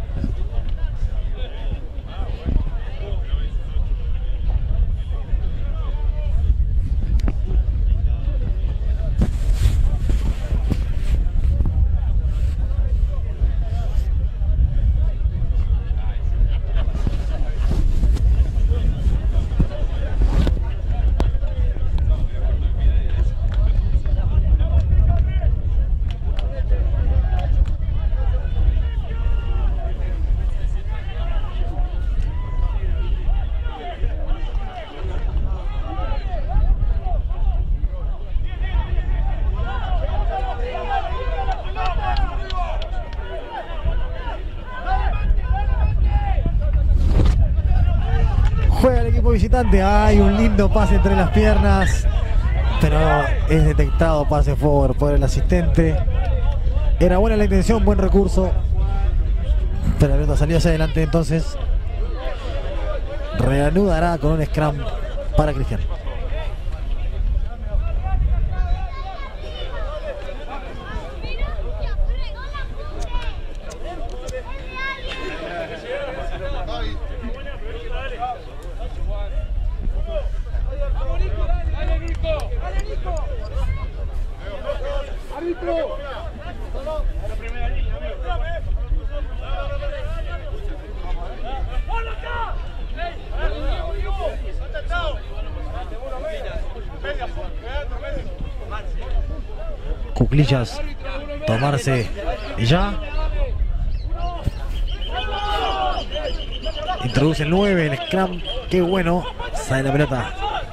Juega el equipo visitante. Hay un lindo pase entre las piernas, pero es detectado pase forward por el asistente. Era buena la intención, buen recurso, pero la pelota salió hacia adelante. Entonces reanudará con un scrum para Cristian. adentro. Cuclillas, tomarse ya. Introduce el nueve, el scrum, qué bueno. Sale la pelota.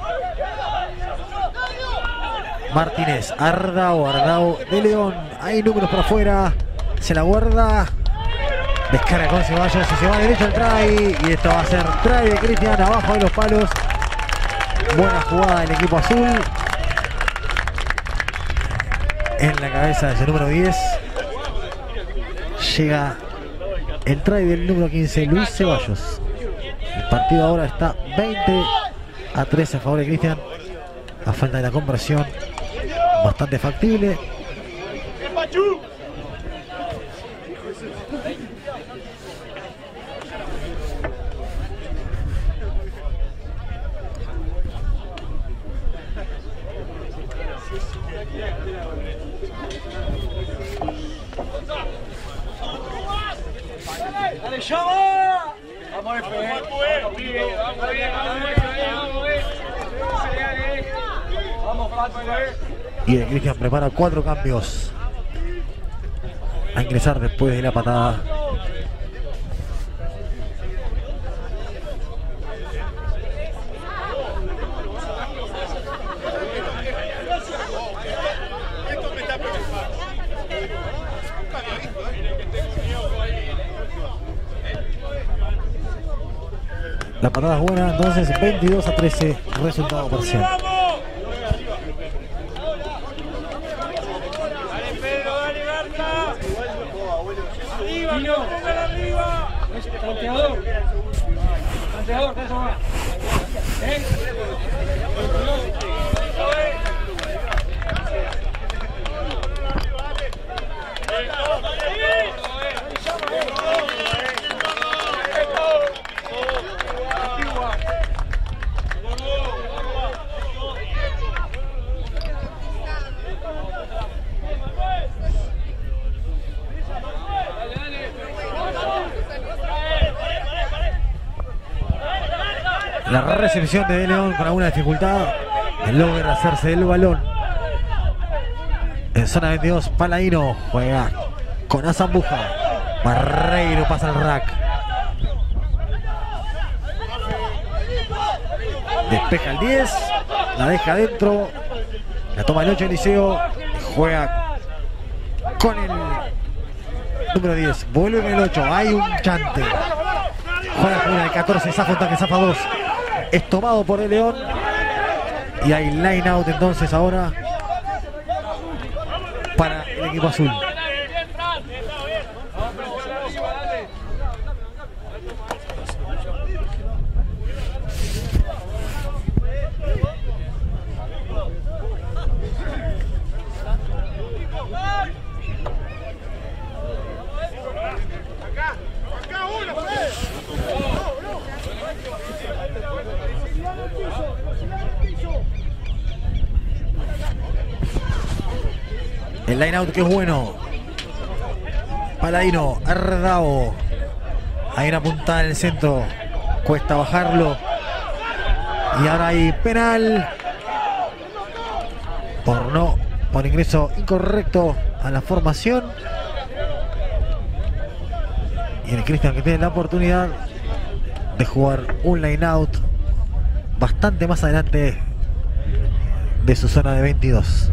Martínez, Ardao, Ardao de León. Hay números por afuera. Se la guarda. Descarga con Ceballos y se va derecho al try. Y esto va a ser try de Cristian abajo de los palos. Buena jugada del equipo azul. En la cabeza de ese número diez. Llega el try del número quince, Luis Ceballos. El partido ahora está veinte a trece a favor de Cristian. A falta de la conversión, bastante factible. ¡Dale, llama! Vamos, F. Vamos, pibe. Vamos, bien, vamos, bien, vamos, bien. Vamos, Pato, eh. Y el Cristian prepara cuatro cambios a ingresar después de la patada. La patada es buena, entonces veintidós a trece, resultado parcial. Dale, Pedro, dale, Garza. Arriba, no, póngala arriba. Tanteador. Tanteador, ¿qué eso va? ¿Eh? La recepción de De León con alguna dificultad. Logra hacerse del balón. En zona veintidós, Palladino juega con Azambuja. Barreiro pasa al rack. Despeja el diez. La deja adentro. La toma el ocho Eliseo. Juega con el número diez. Vuelve con el ocho. Hay un chante. Juega con el catorce. Zafa un taque, zafa dos. Es tomado por De León. Y hay line out entonces ahora para el equipo azul. El line out que es bueno. Palladino, Ardao. Hay una puntada en el centro. Cuesta bajarlo. Y ahora hay penal. Por no, por ingreso incorrecto a la formación. Y el Cristian que tiene la oportunidad de jugar un line out bastante más adelante de su zona de veintidós.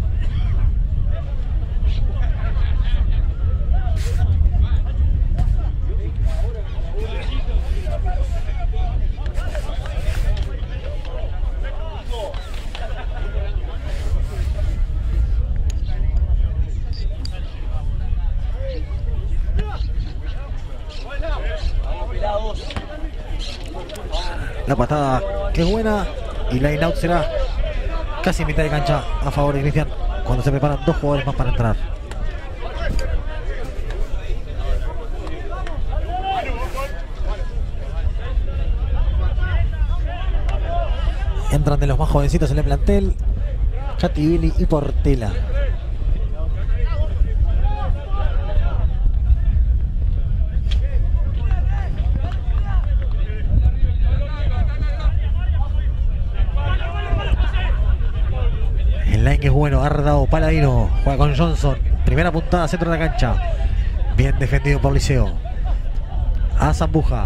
La patada que es buena y line out será casi mitad de cancha a favor de Cristian cuando se preparan dos jugadores más para entrar. Entran de los más jovencitos en el plantel, Chativilli y Portela. bueno. Ardao, Paladino. Juega con Johnson. Primera puntada, centro de la cancha. Bien defendido por Liceo. A Zambuja.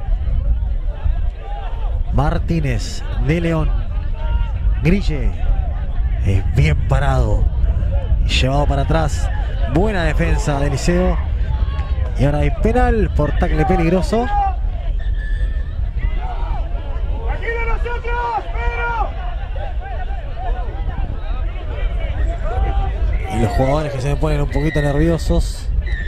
Martínez. De León. Grille. Es bien parado. Llevado para atrás. Buena defensa de Liceo. Y ahora hay penal por tackle peligroso. Y los jugadores que se me ponen un poquito nerviosos.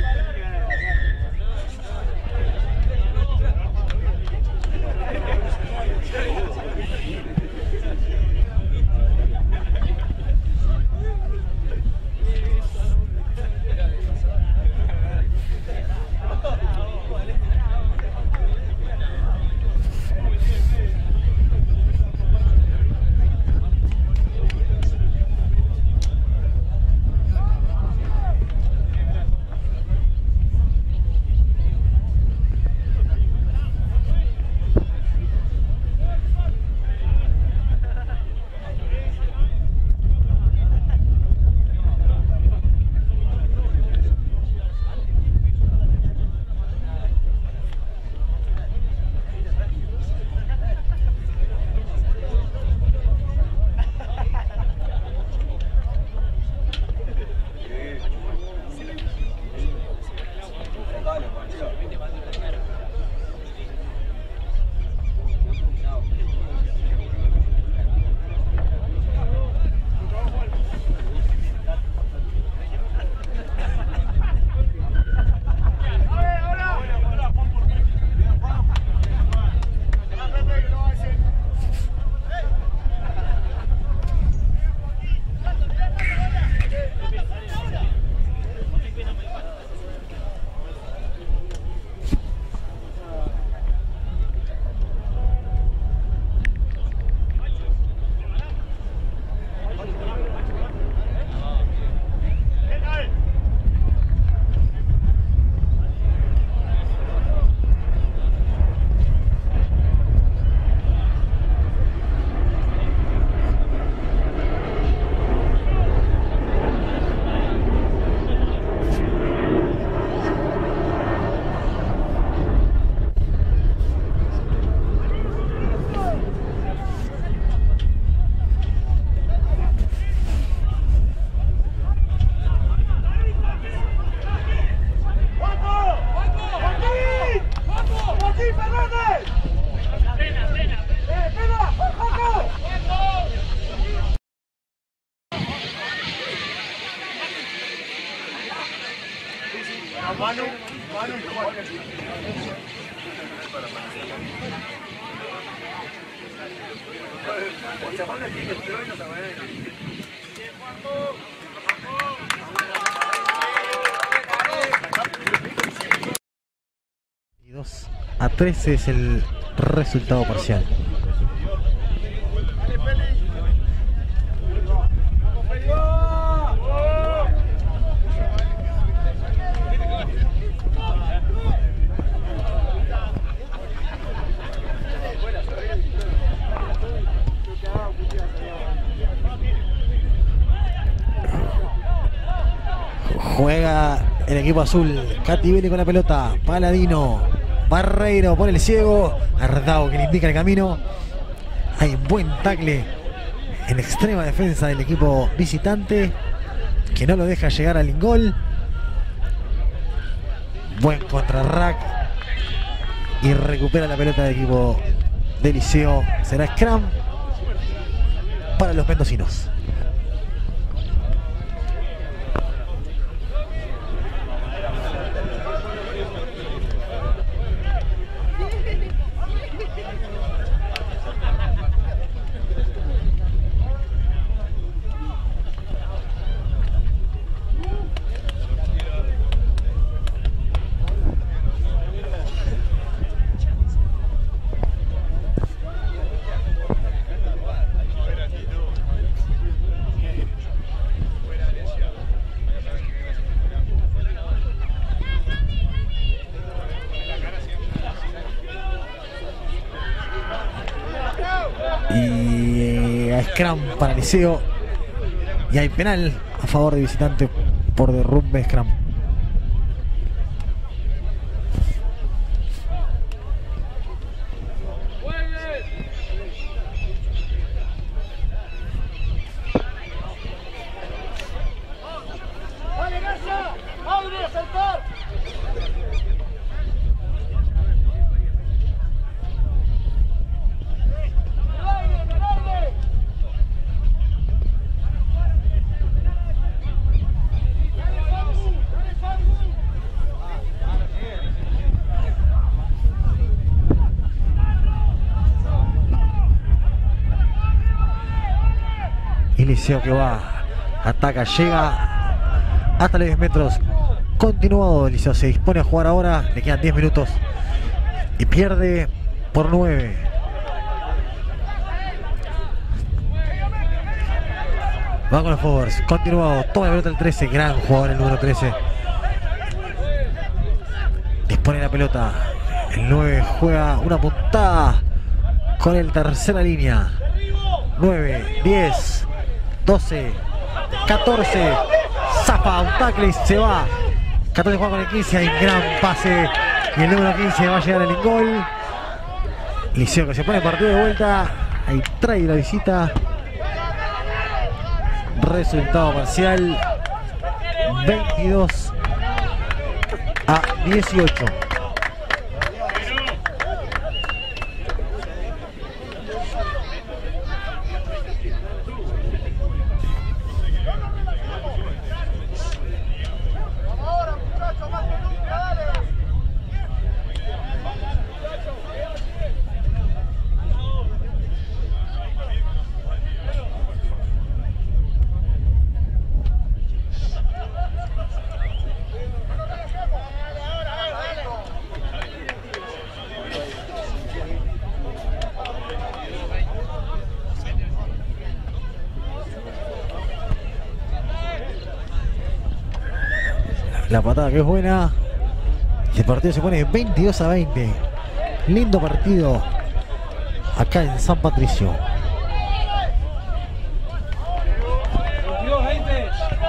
Manu, Manu, Y dos a trece es el resultado parcial. Juega el equipo azul. Cativelli con la pelota. Paladino. Barreiro por el ciego. Ardao que le indica el camino. Hay un buen tackle en extrema defensa del equipo visitante, que no lo deja llegar al ingol. Buen contrarrack. Y recupera la pelota del equipo de Liceo. Será scrum para los mendocinos. Y a scrum para Liceo. Y hay penal a favor de visitante por derrumbe scrum. Liceo que va, ataca, llega hasta los diez metros. Continuado, Liceo se dispone a jugar ahora. Le quedan diez minutos y pierde por nueve. Va con los forwards. Continuado, toma la pelota el trece. Gran jugador el número trece. Dispone la pelota. El nueve juega una puntada con el tercera línea. nueve, diez, doce, catorce, zafa un tackle y se va. catorce juega con el quince, hay un gran pase y el número quince va a llegar al gol. Liceo que se pone partido de vuelta, ahí trae la visita. Resultado parcial veintidós a dieciocho. La patada que es buena. Y el partido se pone veintidós a veinte. Lindo partido acá en San Patricio. veintidós a veinte.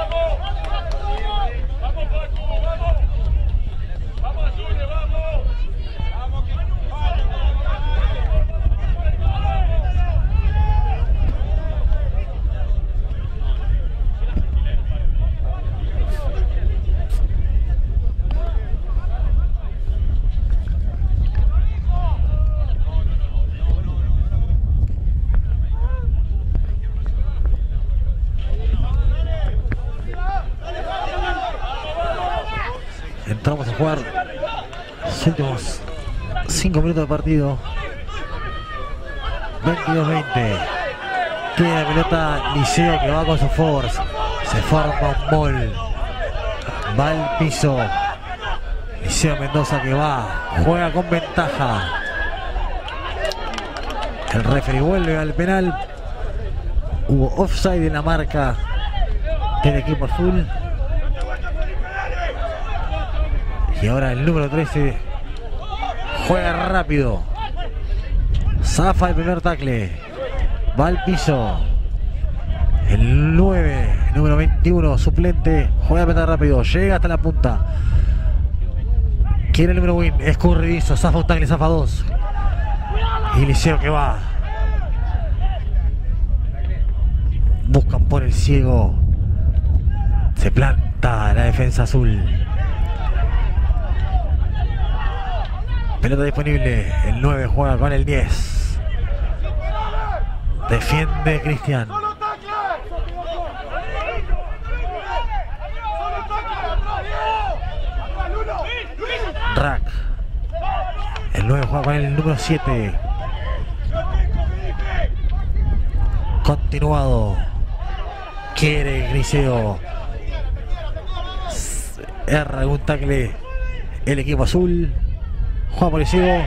Entramos a jugar los últimos cinco minutos de partido. veintidós veinte. Tiene la pelota Liceo que va con su force. Se forma un bol. Va al piso. Liceo Mendoza que va. Juega con ventaja. El referee vuelve al penal. Hubo offside en la marca del equipo azul. Y ahora el número trece juega rápido. Zafa el primer tackle. Va al piso. El nueve, número veintiuno, suplente. Juega a petar rápido. Llega hasta la punta. Quiere el número win. Escurridizo. Zafa un tackle. Zafa dos. Y Liceo que va. Buscan por el ciego. Se planta la defensa azul. Pelota disponible. El nueve juega con el diez. Defiende Cristian. Rack. El nueve juega con el número siete. Continuado. Quiere Griseo. Erra algún tackle el equipo azul. Juega por el ciego.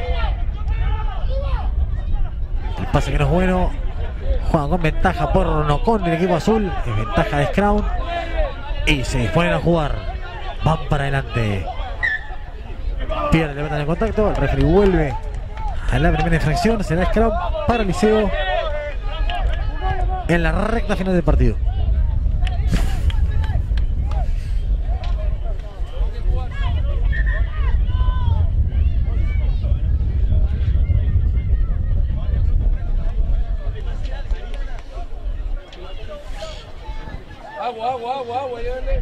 El pase que no es bueno. Juegan con ventaja por no con el equipo azul. Es ventaja de Scrum. Y se disponen a jugar. Van para adelante. Pierde la pelota en el contacto. El referee vuelve a la primera infracción. Será Scrum para Liceo en la recta final del partido. agua, agua, agua, agua, dale.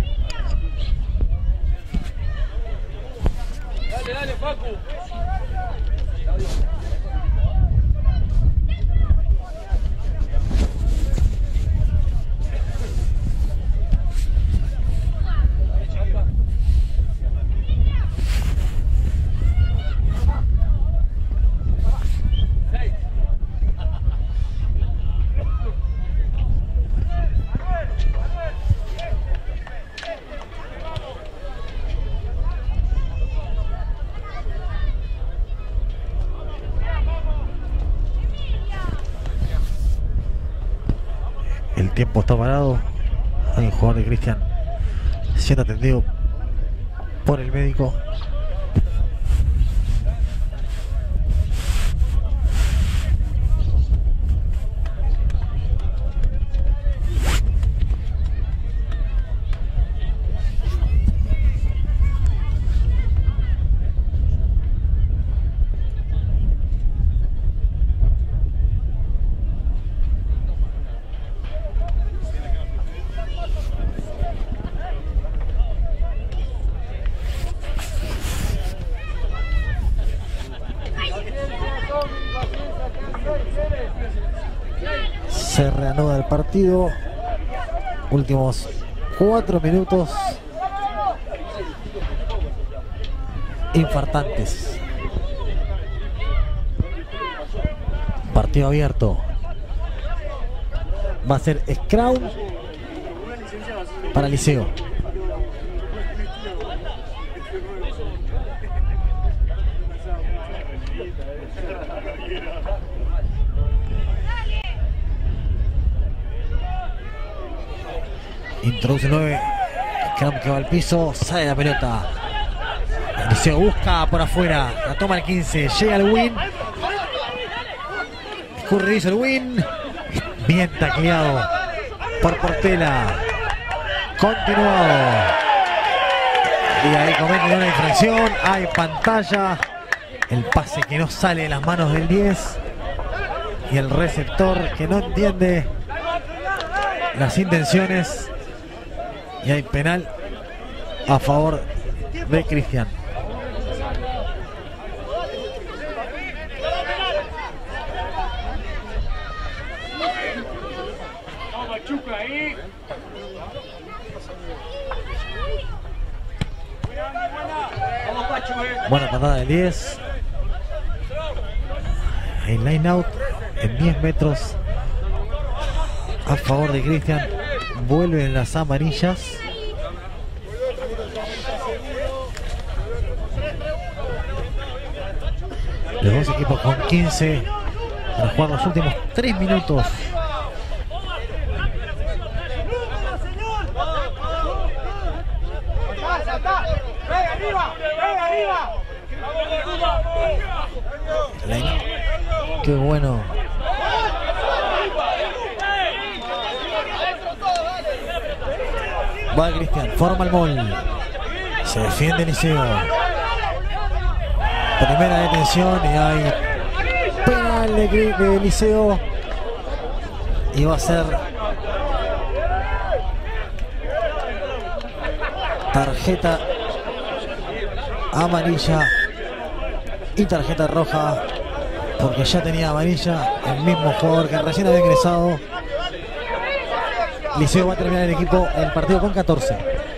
Dale, dale, Facu. El tiempo está parado. Hay un jugador de Cristian siendo atendido por el médico. Se reanuda el partido. Últimos cuatro minutos infartantes. Partido abierto. Va a ser Scrum para Liceo. Introduce nueve. Scrum que va al piso. Sale la pelota. El Liceo busca por afuera. La toma el quince. Llega el win. Escurridizo el win. Bien tacleado por Portela. Continuado. Y ahí cometen una infracción. Hay pantalla. El pase que no sale de las manos del diez. Y el receptor que no entiende las intenciones. Y hay penal a favor de Cristian. Buena patada del diez. El line out en diez metros a favor de Cristian. Vuelven las amarillas. Los dos equipos con quince para jugar los últimos tres minutos. Qué bueno. Va Cristian, forma el gol. Se defiende el Liceo. Primera detención y hay penal de, de Liceo. Y va a ser tarjeta amarilla y tarjeta roja, porque ya tenía amarilla el mismo jugador que recién había ingresado. Liceo va a terminar el equipo el partido con catorce.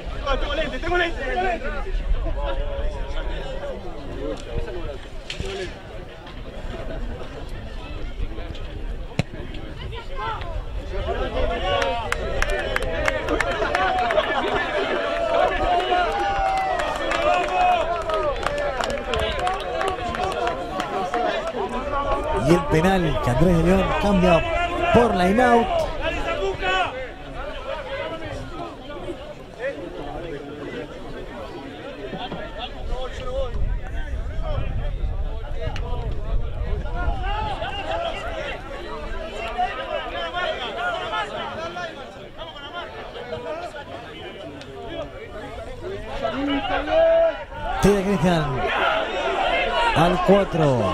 Y el penal que Andrés de León cambia por line out. Tira Cristian al cuatro.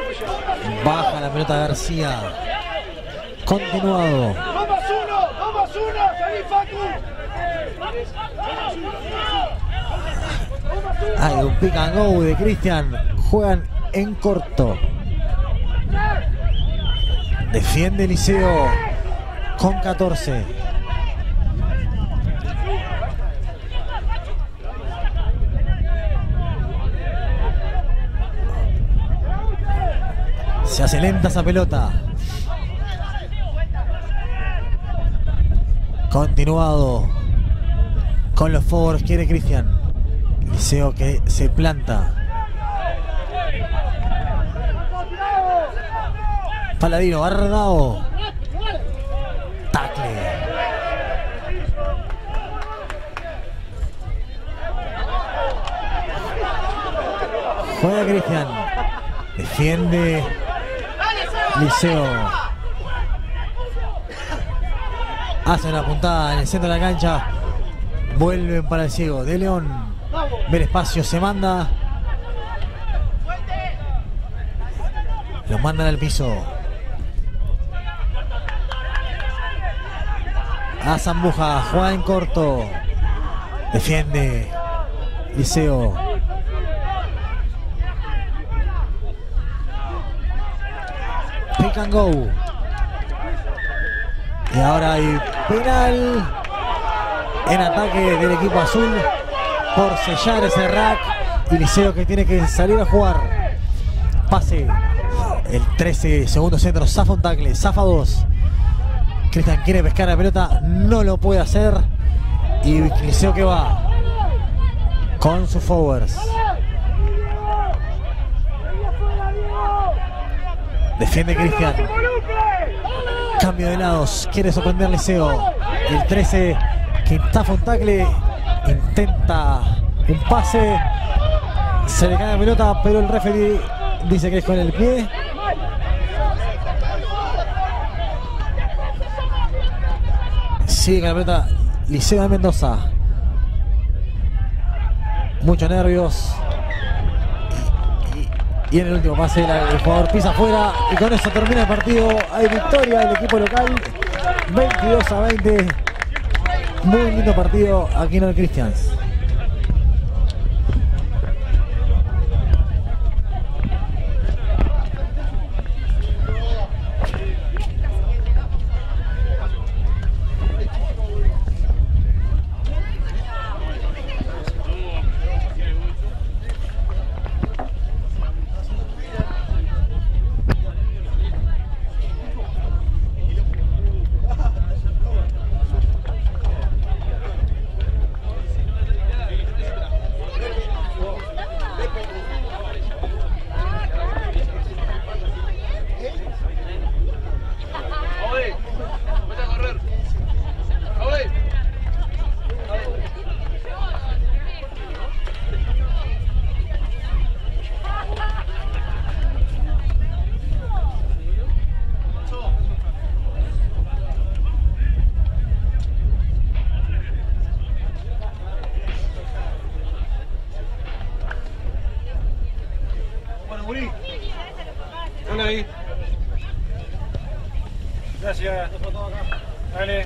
Baja la pelota García. Continuado. Dos más uno, dos más uno! ¡Salí, Facu! Hay un pick and go de Cristian. Juegan en corto. Defiende Liceo con catorce. Se hace lenta esa pelota. Continuado con los forwards, quiere Cristian. Liceo que se planta. Paladino, Bardao. Tacle. Juega Cristian. Defiende Liceo. Hace una puntada en el centro de la cancha. Vuelven para el ciego. De León. Ve el espacio, se manda. Los mandan al piso. A Zambuja. Juega en corto. Defiende Liceo. Pick and go. Y ahora hay penal en ataque del equipo azul por sellar ese rack. Y Liceo que tiene que salir a jugar. Pase. El trece, segundo centro. Zafa un tackle. Zafa dos. Cristian quiere pescar la pelota. No lo puede hacer. Y Liceo que va con sus forwards. Defiende Cristian. Cambio de lados. Quiere sorprender Liceo. El trece que zafa un tackle. Intenta un pase. Se le cae la pelota, pero el referee dice que es con el pie. Sigue con la pelota Liceo de Mendoza. Muchos nervios. Y en el último pase el jugador pisa afuera. Y con eso termina el partido. Hay victoria del equipo local. veintidós a veinte. Muy lindo partido aquí en el Christians. Hola ahí. Gracias. Dale.